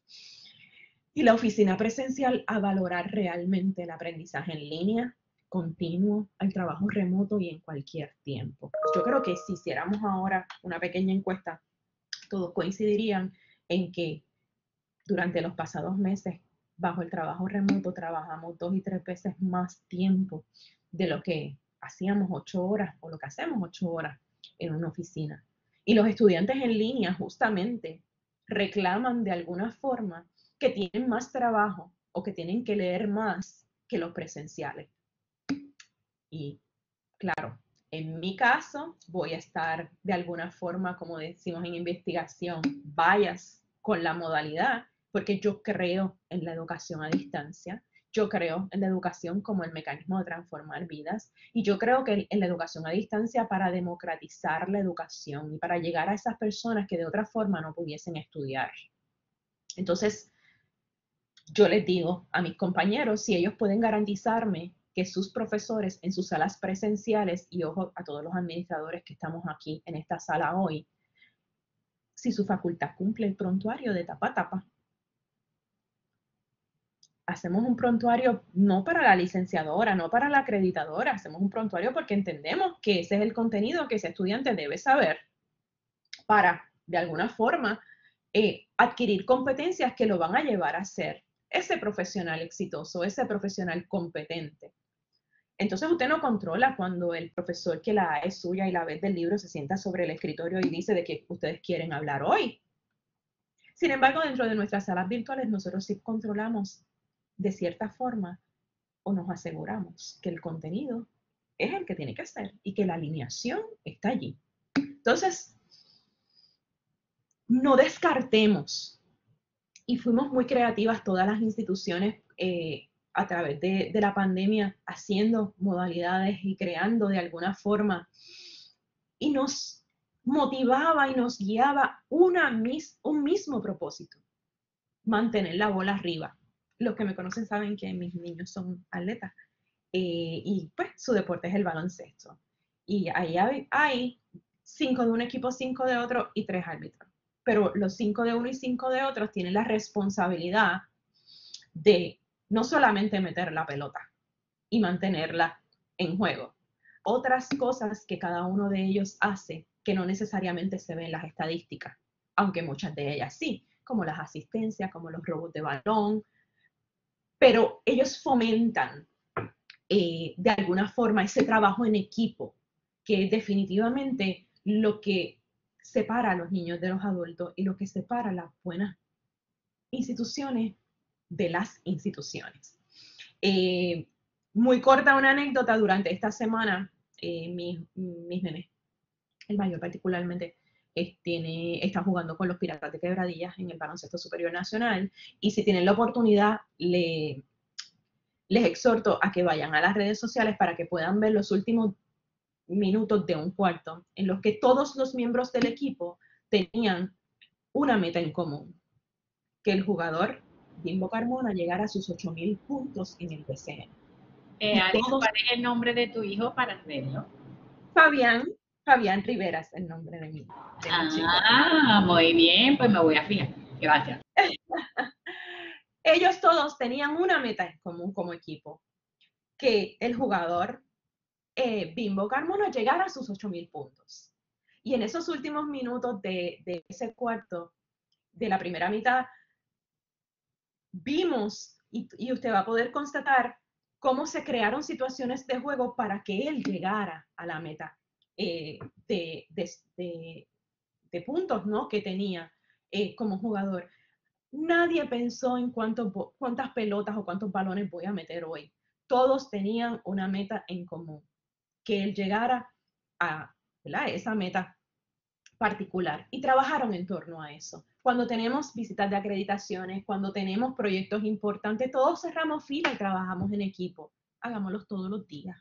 y la oficina presencial a valorar realmente el aprendizaje en línea, continuo, al trabajo remoto y en cualquier tiempo. Yo creo que si hiciéramos ahora una pequeña encuesta, todos coincidirían en que durante los pasados meses, bajo el trabajo remoto, trabajamos dos y tres veces más tiempo de lo que hacíamos ocho horas o lo que hacemos ocho horas en una oficina. Y los estudiantes en línea justamente reclaman de alguna forma que tienen más trabajo o que tienen que leer más que los presenciales. Y claro, en mi caso voy a estar de alguna forma, como decimos en investigación, bias con la modalidad, porque yo creo en la educación a distancia, yo creo en la educación como el mecanismo de transformar vidas, y yo creo que en la educación a distancia para democratizar la educación y para llegar a esas personas que de otra forma no pudiesen estudiar. Entonces, yo les digo a mis compañeros, si ellos pueden garantizarme que sus profesores en sus salas presenciales, y ojo a todos los administradores que estamos aquí en esta sala hoy, si su facultad cumple el prontuario de tapa a tapa, hacemos un prontuario no para la licenciadora, no para la acreditadora, hacemos un prontuario porque entendemos que ese es el contenido que ese estudiante debe saber para, de alguna forma, eh, adquirir competencias que lo van a llevar a ser ese profesional exitoso, ese profesional competente. Entonces usted no controla cuando el profesor que la A es suya y la vez del libro se sienta sobre el escritorio y dice de qué ustedes quieren hablar hoy. Sin embargo, dentro de nuestras salas virtuales nosotros sí controlamos de cierta forma o nos aseguramos que el contenido es el que tiene que ser y que la alineación está allí. Entonces, no descartemos, y fuimos muy creativas todas las instituciones eh, a través de, de la pandemia, haciendo modalidades y creando de alguna forma, y nos motivaba y nos guiaba una mis, un mismo propósito, mantener la bola arriba. Los que me conocen saben que mis niños son atletas eh, y pues su deporte es el baloncesto. Y ahí hay, hay cinco de un equipo, cinco de otro y tres árbitros. Pero los cinco de uno y cinco de otros tienen la responsabilidad de no solamente meter la pelota y mantenerla en juego, otras cosas que cada uno de ellos hace que no necesariamente se ven en las estadísticas, aunque muchas de ellas sí, como las asistencias, como los robos de balón, pero ellos fomentan eh, de alguna forma ese trabajo en equipo que definitivamente lo que separa a los niños de los adultos y lo que separa a las buenas instituciones de las instituciones. Eh, muy corta una anécdota, durante esta semana, eh, mis, mis nenes, el mayor particularmente, es, tiene, está jugando con los Piratas de Quebradillas en el baloncesto superior nacional, y si tienen la oportunidad, le, les exhorto a que vayan a las redes sociales para que puedan ver los últimos minutos de un cuarto en los que todos los miembros del equipo tenían una meta en común: que el jugador Bimbo Carmona llegara a sus ocho mil puntos en el B C N. Eh, Alice, todos... ¿cuál es el nombre de tu hijo para verlo? Fabián, Fabián Rivera es el nombre de mi, de mi ah, chico. Ah, muy bien, pues me voy a fijar. Gracias. Ellos todos tenían una meta en común como equipo: que el jugador eh, Bimbo Carmona llegara a sus ocho mil puntos. Y en esos últimos minutos de, de ese cuarto, de la primera mitad, vimos, y, y usted va a poder constatar, cómo se crearon situaciones de juego para que él llegara a la meta eh, de, de, de, de puntos, ¿no?, que tenía eh, como jugador. Nadie pensó en cuánto, cuántas pelotas o cuántos balones voy a meter hoy. Todos tenían una meta en común: que él llegara a, ¿verdad?, esa meta particular, y trabajaron en torno a eso. Cuando tenemos visitas de acreditaciones, cuando tenemos proyectos importantes, todos cerramos fila y trabajamos en equipo. Hagámoslos todos los días.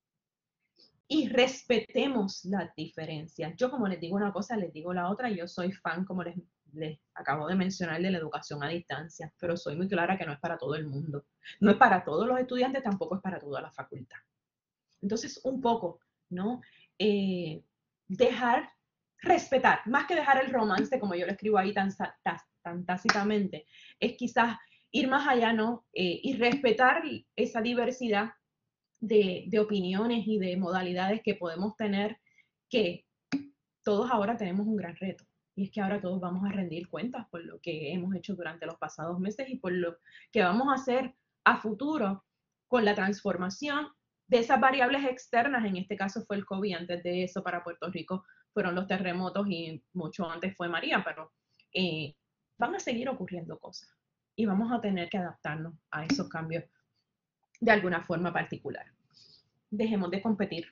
Y respetemos las diferencias. Yo, como les digo una cosa, les digo la otra. Yo soy fan, como les, les acabo de mencionar, de la educación a distancia, pero soy muy clara que no es para todo el mundo. No es para todos los estudiantes, tampoco es para toda la facultad. Entonces, un poco, ¿no? Eh, dejar, respetar, más que dejar el romance, como yo lo escribo ahí tan, tan, tan tácitamente, es quizás ir más allá, ¿no? Eh, y respetar esa diversidad de, de opiniones y de modalidades que podemos tener, que todos ahora tenemos un gran reto. Y es que ahora todos vamos a rendir cuentas por lo que hemos hecho durante los pasados meses y por lo que vamos a hacer a futuro con la transformación de esas variables externas. En este caso fue el COVID, antes de eso para Puerto Rico fueron los terremotos y mucho antes fue María, pero eh, van a seguir ocurriendo cosas y vamos a tener que adaptarnos a esos cambios de alguna forma particular. Dejemos de competir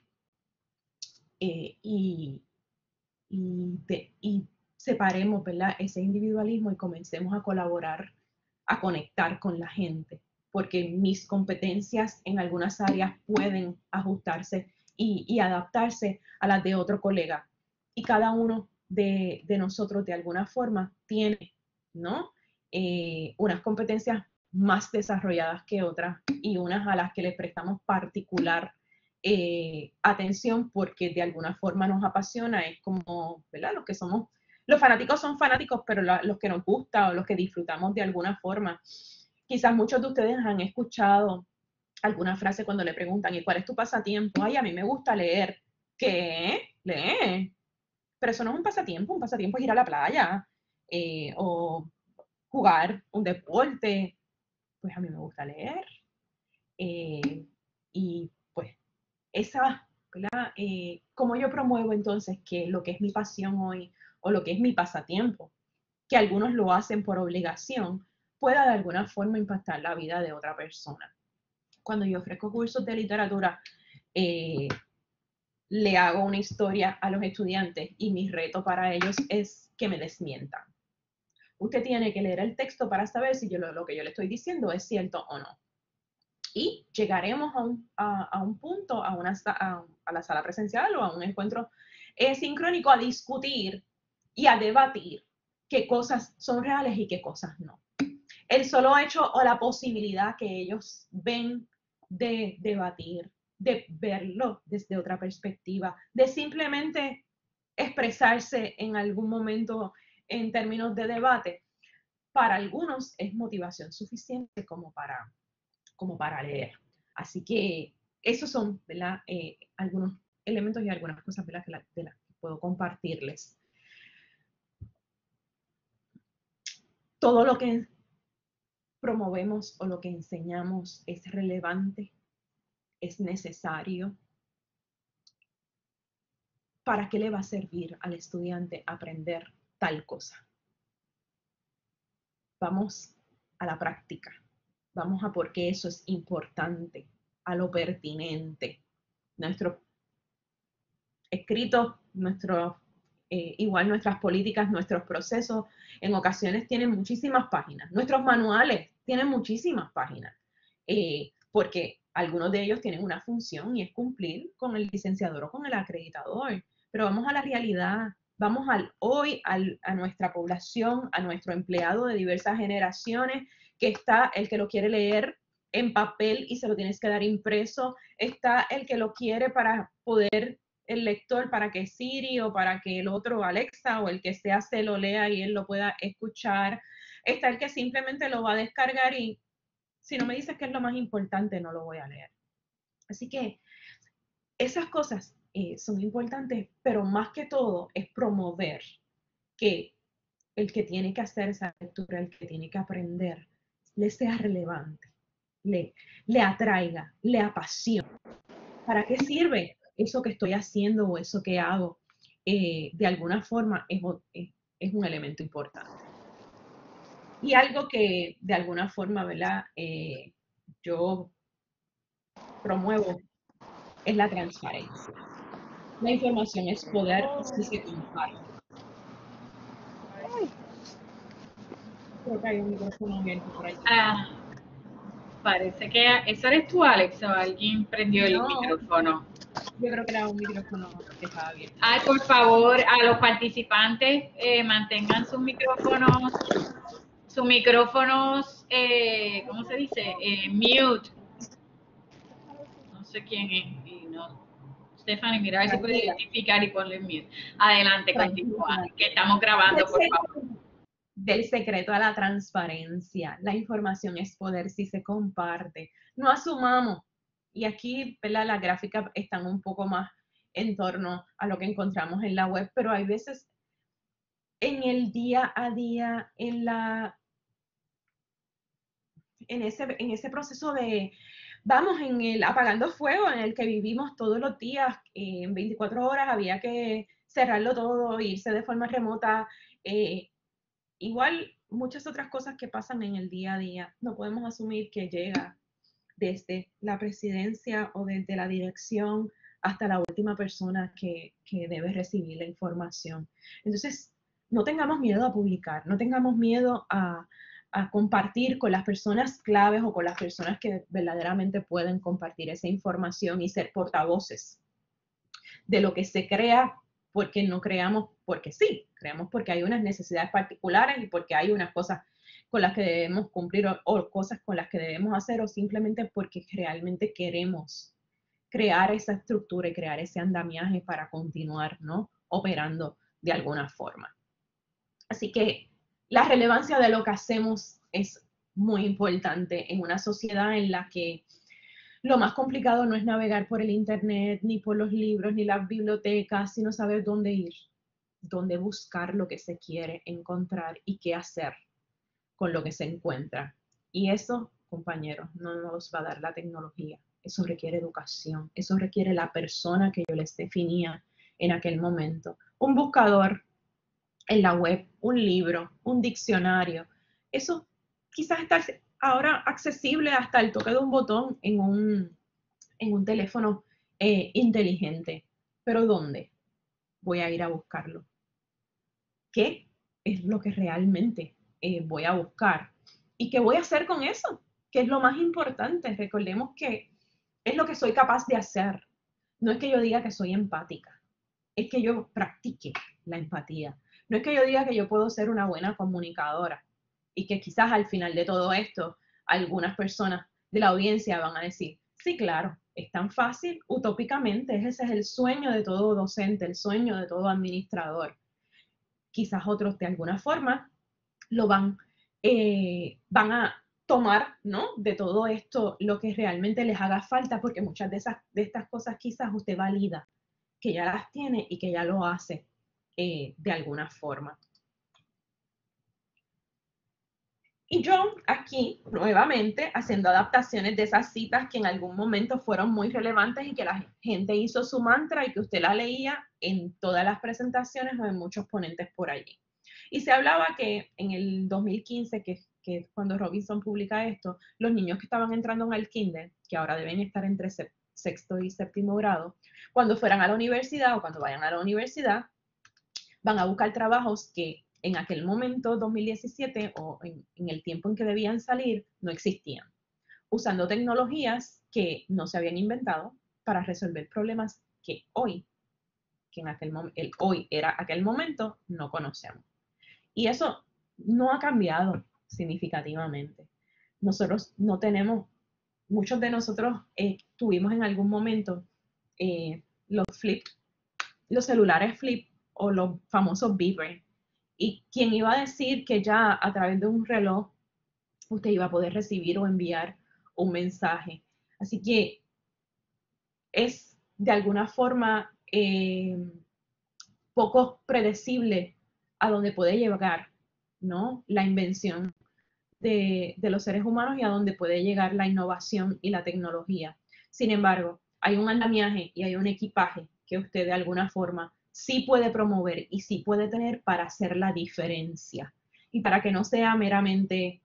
eh, y, y, de, y separemos, ¿verdad?, ese individualismo y comencemos a colaborar, a conectar con la gente, porque mis competencias en algunas áreas pueden ajustarse y, y adaptarse a las de otro colega. Y cada uno de, de nosotros de alguna forma tiene, ¿no?, eh, unas competencias más desarrolladas que otras y unas a las que le prestamos particular eh, atención porque de alguna forma nos apasiona. Es como, ¿verdad?, los que somos, los fanáticos son fanáticos, pero la, los que nos gusta o los que disfrutamos de alguna forma. Quizás muchos de ustedes han escuchado alguna frase cuando le preguntan: ¿y cuál es tu pasatiempo? Ay, a mí me gusta leer. ¿Qué? Leer. Pero eso no es un pasatiempo. Un pasatiempo es ir a la playa eh, o jugar un deporte. Pues a mí me gusta leer. Eh, y pues esa, ¿verdad? Eh, ¿cómo yo promuevo entonces que lo que es mi pasión hoy o lo que es mi pasatiempo, que algunos lo hacen por obligación, pueda de alguna forma impactar la vida de otra persona? Cuando yo ofrezco cursos de literatura, eh, le hago una historia a los estudiantes y mi reto para ellos es que me desmientan. Usted tiene que leer el texto para saber si yo lo, lo que yo le estoy diciendo es cierto o no. Y llegaremos a un, a, a un punto, a, una, a, a la sala presencial o a un encuentro eh, sincrónico, a discutir y a debatir qué cosas son reales y qué cosas no. El solo hecho o la posibilidad que ellos ven de debatir, de verlo desde otra perspectiva, de simplemente expresarse en algún momento en términos de debate, para algunos es motivación suficiente como para, como para leer. Así que esos son, ¿verdad?, eh, algunos elementos y algunas cosas, ¿verdad?, que la, de las que puedo compartirles. Todo lo que promovemos o lo que enseñamos es relevante, es necesario. ¿para qué le va a servir al estudiante aprender tal cosa? Vamos a la práctica, vamos a por qué eso es importante, a lo pertinente. Nuestros escritos, nuestros, eh, igual nuestras políticas, nuestros procesos, en ocasiones tienen muchísimas páginas. Nuestros manuales tienen muchísimas páginas, eh, porque algunos de ellos tienen una función y es cumplir con el licenciador o con el acreditador. Pero vamos a la realidad, vamos al hoy, al, a nuestra población, a nuestro empleado de diversas generaciones, que está el que lo quiere leer en papel y se lo tienes que dar impreso, está el que lo quiere para poder, el lector, para que Siri o para que el otro Alexa o el que sea se lo lea y él lo pueda escuchar, está el que simplemente lo va a descargar y si no me dices que es lo más importante, no lo voy a leer. Así que esas cosas eh, son importantes, pero más que todo es promover que el que tiene que hacer esa lectura, el que tiene que aprender, le sea relevante, le, le atraiga, le apasione. ¿Para qué sirve eso que estoy haciendo o eso que hago? Eh, de alguna forma es, es, es un elemento importante. Y algo que de alguna forma, ¿verdad? Eh, yo promuevo es la transparencia. La información es poder si se comparte. Creo que hay un micrófono abierto por ahí. Ah, parece que eso eres tú, Alex, o alguien prendió el No, micrófono. yo creo que era un micrófono que estaba abierto. Ay, por favor, a los participantes eh, mantengan sus micrófonos, sus micrófonos, eh, ¿cómo se dice? Eh, mute. No sé quién es. Y no. Stephanie, mira a ver si puede identificar y ponle mute. Adelante, continúa. Que estamos grabando, por favor. Del secreto a la transparencia. La información es poder si se comparte. No asumamos. Y aquí, ¿verdad? Las gráficas están un poco más en torno a lo que encontramos en la web, pero hay veces en el día a día, en la en ese, en ese proceso de, vamos, en el apagando fuego en el que vivimos todos los días, eh, en veinticuatro horas había que cerrarlo todo, irse de forma remota, eh, igual muchas otras cosas que pasan en el día a día. No podemos asumir que llega desde la presidencia o desde la dirección hasta la última persona que, que debe recibir la información. Entonces, no tengamos miedo a publicar, no tengamos miedo a, a compartir con las personas claves o con las personas que verdaderamente pueden compartir esa información y ser portavoces de lo que se crea, porque no creamos porque sí, creamos porque hay unas necesidades particulares y porque hay unas cosas con las que debemos cumplir o, o cosas con las que debemos hacer o simplemente porque realmente queremos crear esa estructura y crear ese andamiaje para continuar, ¿no? Operando de alguna forma. Así que la relevancia de lo que hacemos es muy importante en una sociedad en la que lo más complicado no es navegar por el internet, ni por los libros, ni las bibliotecas, sino saber dónde ir, dónde buscar lo que se quiere encontrar y qué hacer con lo que se encuentra. Y eso, compañeros, no nos va a dar la tecnología. Eso requiere educación, eso requiere la persona que yo les definía en aquel momento. Un buscador en la web, un libro, un diccionario. Eso quizás está ahora accesible hasta el toque de un botón en un, en un teléfono eh, inteligente. Pero ¿dónde voy a ir a buscarlo? ¿Qué es lo que realmente eh, voy a buscar? ¿Y qué voy a hacer con eso? ¿Qué es lo más importante? Recordemos que es lo que soy capaz de hacer. No es que yo diga que soy empática, es que yo practique la empatía. No es que yo diga que yo puedo ser una buena comunicadora y que quizás al final de todo esto algunas personas de la audiencia van a decir, sí, claro, es tan fácil, utópicamente, ese es el sueño de todo docente, el sueño de todo administrador. Quizás otros de alguna forma lo van, eh, van a tomar, ¿no? De todo esto lo que realmente les haga falta, porque muchas de, esas, de estas cosas quizás usted valida, que ya las tiene y que ya lo hace eh, de alguna forma. Y yo aquí, nuevamente, haciendo adaptaciones de esas citas que en algún momento fueron muy relevantes y que la gente hizo su mantra y que usted la leía en todas las presentaciones o en muchos ponentes por allí. Y se hablaba que en el dos mil quince, que, que es cuando Robinson publica esto, los niños que estaban entrando en el kinder, que ahora deben estar entre sexto y séptimo grado, cuando fueran a la universidad o cuando vayan a la universidad, van a buscar trabajos que en aquel momento, dos mil diecisiete, o en, en el tiempo en que debían salir, no existían, usando tecnologías que no se habían inventado para resolver problemas que hoy, que en aquel momento, el hoy era aquel momento, no conocemos. Y eso no ha cambiado significativamente. Nosotros no tenemos, muchos de nosotros eh, tuvimos en algún momento eh, los flip, los celulares flip o los famosos beepers. Y quién iba a decir que ya a través de un reloj usted iba a poder recibir o enviar un mensaje. Así que es de alguna forma eh, poco predecible a dónde puede llegar, ¿no? La invención de, de los seres humanos y a dónde puede llegar la innovación y la tecnología. Sin embargo, hay un andamiaje y hay un equipaje que usted de alguna forma sí puede promover y sí puede tener para hacer la diferencia y para que no sea meramente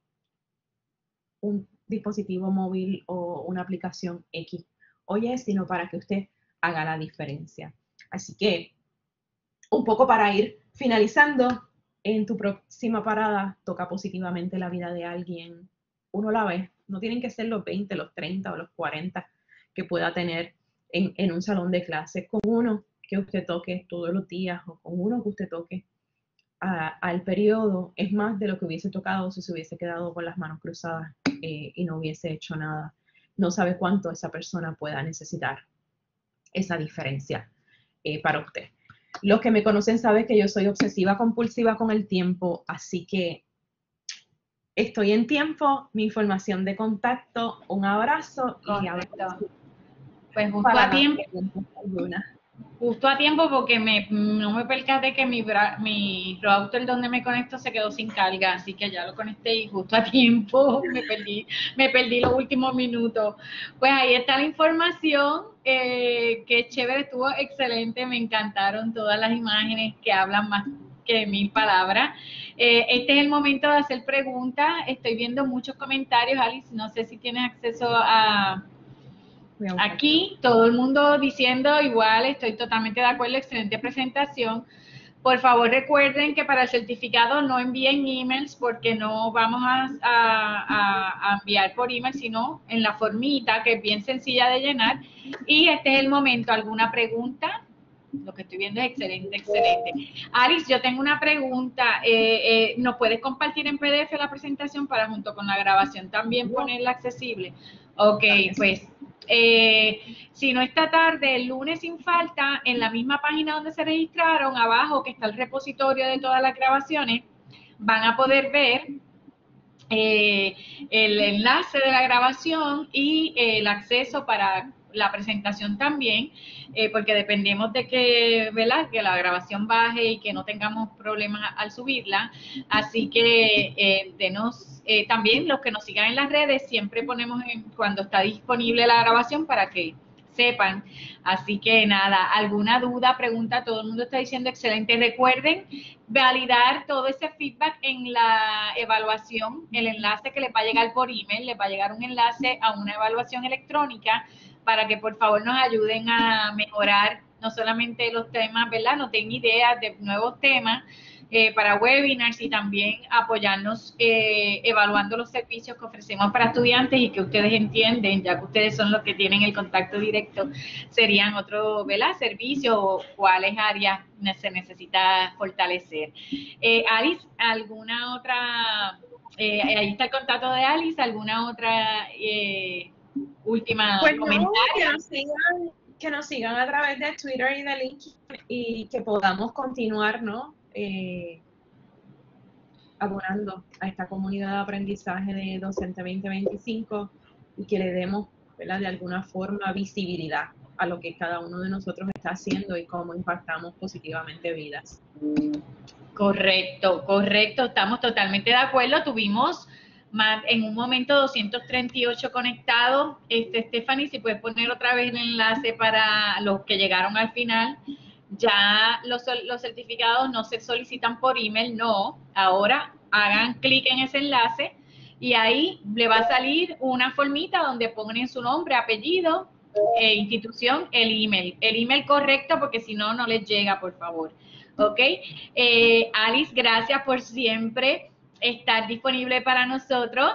un dispositivo móvil o una aplicación X o Y, sino para que usted haga la diferencia. Así que, un poco para ir finalizando, en tu próxima parada toca positivamente la vida de alguien, uno la ve, no tienen que ser los veinte, los treinta o los cuarenta que pueda tener en, en un salón de clase, con uno que usted toque todos los días o con uno que usted toque a, al periodo, es más de lo que hubiese tocado si se hubiese quedado con las manos cruzadas eh, y no hubiese hecho nada. No sabe cuánto esa persona pueda necesitar esa diferencia eh, para usted. Los que me conocen saben que yo soy obsesiva compulsiva con el tiempo, así que estoy en tiempo, mi información de contacto, un abrazo y Correcto. Pues justo a tiempo. Justo a tiempo porque me, no me percaté que mi, mi router donde me conecto se quedó sin carga, así que ya lo conecté y justo a tiempo me perdí, me perdí los últimos minutos. Pues ahí está la información, eh, que chévere, estuvo excelente, me encantaron todas las imágenes que hablan más que mil palabras. Eh, este es el momento de hacer preguntas, estoy viendo muchos comentarios, Alice, no sé si tienes acceso a... Aquí todo el mundo diciendo igual, estoy totalmente de acuerdo, excelente presentación. Por favor recuerden que para el certificado no envíen emails porque no vamos a, a, a enviar por email, sino en la formita que es bien sencilla de llenar. Y este es el momento, ¿alguna pregunta? Lo que estoy viendo es excelente, excelente. Alice, yo tengo una pregunta. Eh, eh, ¿Nos puedes compartir en P D F la presentación para junto con la grabación también ponerla accesible? Ok, pues... Eh, si no esta tarde, el lunes sin falta, en la misma página donde se registraron, abajo que está el repositorio de todas las grabaciones, van a poder ver eh, el enlace de la grabación y eh, el acceso para la presentación también, eh, porque dependemos de que, ¿verdad? Que la grabación baje y que no tengamos problemas al subirla. Así que eh, denos, eh, también los que nos sigan en las redes, siempre ponemos en, cuando está disponible la grabación para que sepan. Así que nada, alguna duda, pregunta, todo el mundo está diciendo excelente. Recuerden validar todo ese feedback en la evaluación, el enlace que les va a llegar por email, les va a llegar un enlace a una evaluación electrónica para que por favor nos ayuden a mejorar no solamente los temas, ¿verdad? No tengan ideas de nuevos temas eh, para webinars y también apoyarnos eh, evaluando los servicios que ofrecemos para estudiantes y que ustedes entienden, ya que ustedes son los que tienen el contacto directo, serían otro, ¿verdad? Servicio o cuáles áreas se necesita fortalecer. Eh, Alice, ¿alguna otra, eh, ahí está el contacto de Alice, alguna otra eh, última pues comentario? No, que nos sigan, que nos sigan a través de Twitter y de LinkedIn y que podamos continuar, ¿no? Eh, abonando a esta comunidad de aprendizaje de Docente veinte veinticinco y que le demos, ¿verdad? De alguna forma visibilidad a lo que cada uno de nosotros está haciendo y cómo impactamos positivamente vidas. Correcto, correcto, estamos totalmente de acuerdo. Tuvimos más, en un momento doscientos treinta y ocho conectados. Este, Stephanie, si puedes poner otra vez el enlace para los que llegaron al final. Ya los, los certificados no se solicitan por email, no. Ahora hagan clic en ese enlace y ahí le va a salir una formita donde ponen su nombre, apellido, eh, institución, el email. El email correcto, porque si no, no les llega, por favor. ¿Ok? Eh, Alice, gracias por siempre estar disponible para nosotros.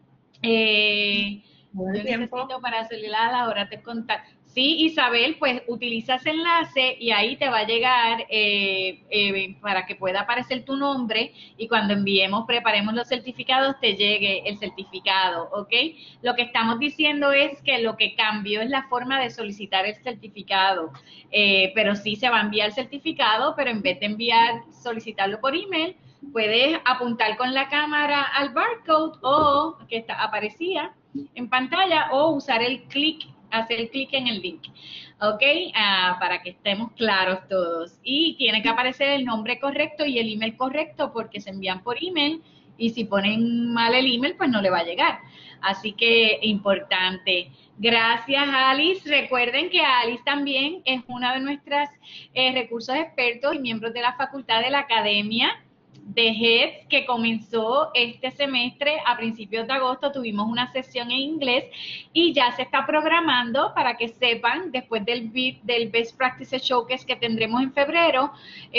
Eh, Todo yo el tiempo. necesito para hacerle a la hora de contar. Sí, Isabel, pues utiliza ese enlace y ahí te va a llegar eh, eh, para que pueda aparecer tu nombre y cuando enviemos, preparemos los certificados, te llegue el certificado, ¿ok? Lo que estamos diciendo es que lo que cambió es la forma de solicitar el certificado, eh, pero sí se va a enviar el certificado, pero en vez de enviar, solicitarlo por email, puedes apuntar con la cámara al barcode o que está, aparecía en pantalla o usar el clic, hacer el clic en el link, ¿ok? Uh, para que estemos claros todos. Y tiene que aparecer el nombre correcto y el email correcto porque se envían por email y si ponen mal el email, pues no le va a llegar. Así que importante. Gracias, Alice. Recuerden que Alice también es una de nuestras eh, recursos expertos y miembros de la facultad de la Academia de Heads que comenzó este semestre a principios de agosto. Tuvimos una sesión en inglés y ya se está programando para que sepan después del, del Best Practices Showcase que tendremos en febrero,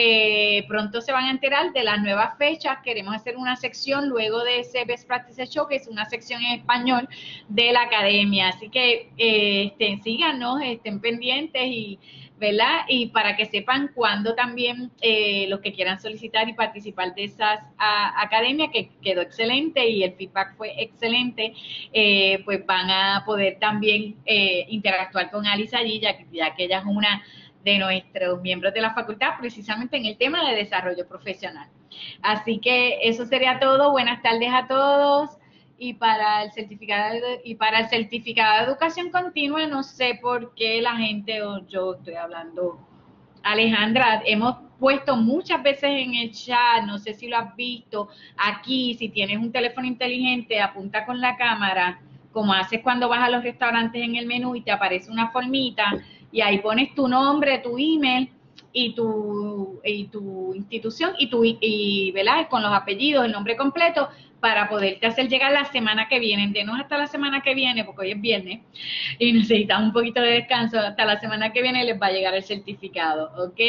eh, pronto se van a enterar de las nuevas fechas. Queremos hacer una sección luego de ese Best Practices Showcase, una sección en español de la academia, así que eh, estén, síganos, estén pendientes y ¿verdad? Y para que sepan cuándo también eh, los que quieran solicitar y participar de esas a, academias, que quedó excelente y el feedback fue excelente, eh, pues van a poder también eh, interactuar con Alice allí, ya, ya que ella es una de nuestros miembros de la facultad, precisamente en el tema de desarrollo profesional. Así que eso sería todo. Buenas tardes a todos. Y para el certificado de, y para el certificado de educación continua, no sé por qué la gente, o yo estoy hablando, Alejandra, hemos puesto muchas veces en el chat, no sé si lo has visto, aquí, si tienes un teléfono inteligente, apunta con la cámara, como haces cuando vas a los restaurantes en el menú y te aparece una formita, y ahí pones tu nombre, tu email, y tu, y tu institución, y tu, y, ¿verdad? Con los apellidos, el nombre completo, para poderte hacer llegar la semana que viene. Denos hasta la semana que viene, porque hoy es viernes, y necesitan un poquito de descanso. Hasta la semana que viene les va a llegar el certificado, ¿ok?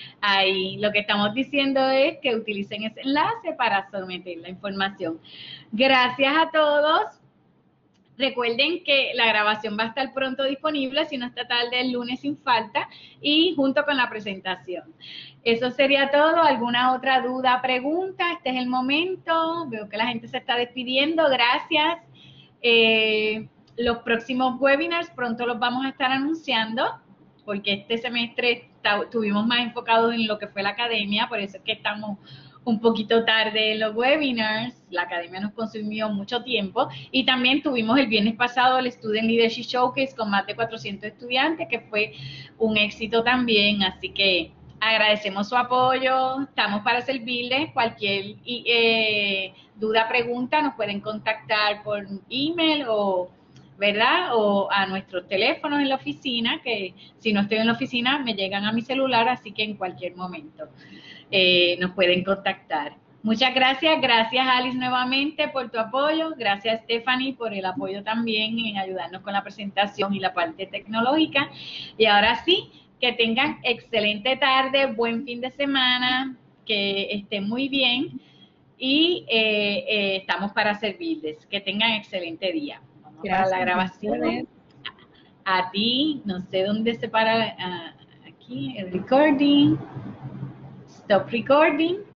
Ahí lo que estamos diciendo es que utilicen ese enlace para someter la información. Gracias a todos. Recuerden que la grabación va a estar pronto disponible, si no esta tarde, el lunes sin falta, y junto con la presentación. Eso sería todo. ¿Alguna otra duda, pregunta? Este es el momento. Veo que la gente se está despidiendo. Gracias. Eh, los próximos webinars pronto los vamos a estar anunciando, porque este semestre estuvimos más enfocados en lo que fue la academia, por eso es que estamos un poquito tarde en los webinars. La academia nos consumió mucho tiempo y también tuvimos el viernes pasado el Student Leadership Showcase con más de cuatrocientos estudiantes, que fue un éxito también, así que agradecemos su apoyo, estamos para servirles. Cualquier eh, duda, pregunta, nos pueden contactar por email o, ¿verdad? O a nuestros teléfonos en la oficina, que si no estoy en la oficina me llegan a mi celular, así que en cualquier momento Eh, nos pueden contactar. Muchas gracias, gracias Alice nuevamente por tu apoyo, gracias Stephanie por el apoyo también en ayudarnos con la presentación y la parte tecnológica. Y ahora sí, que tengan excelente tarde, buen fin de semana, que estén muy bien y eh, eh, estamos para servirles. Que tengan excelente día. Vamos gracias, para la grabación. A ti, no sé dónde se para uh, aquí el recording. Stop recording.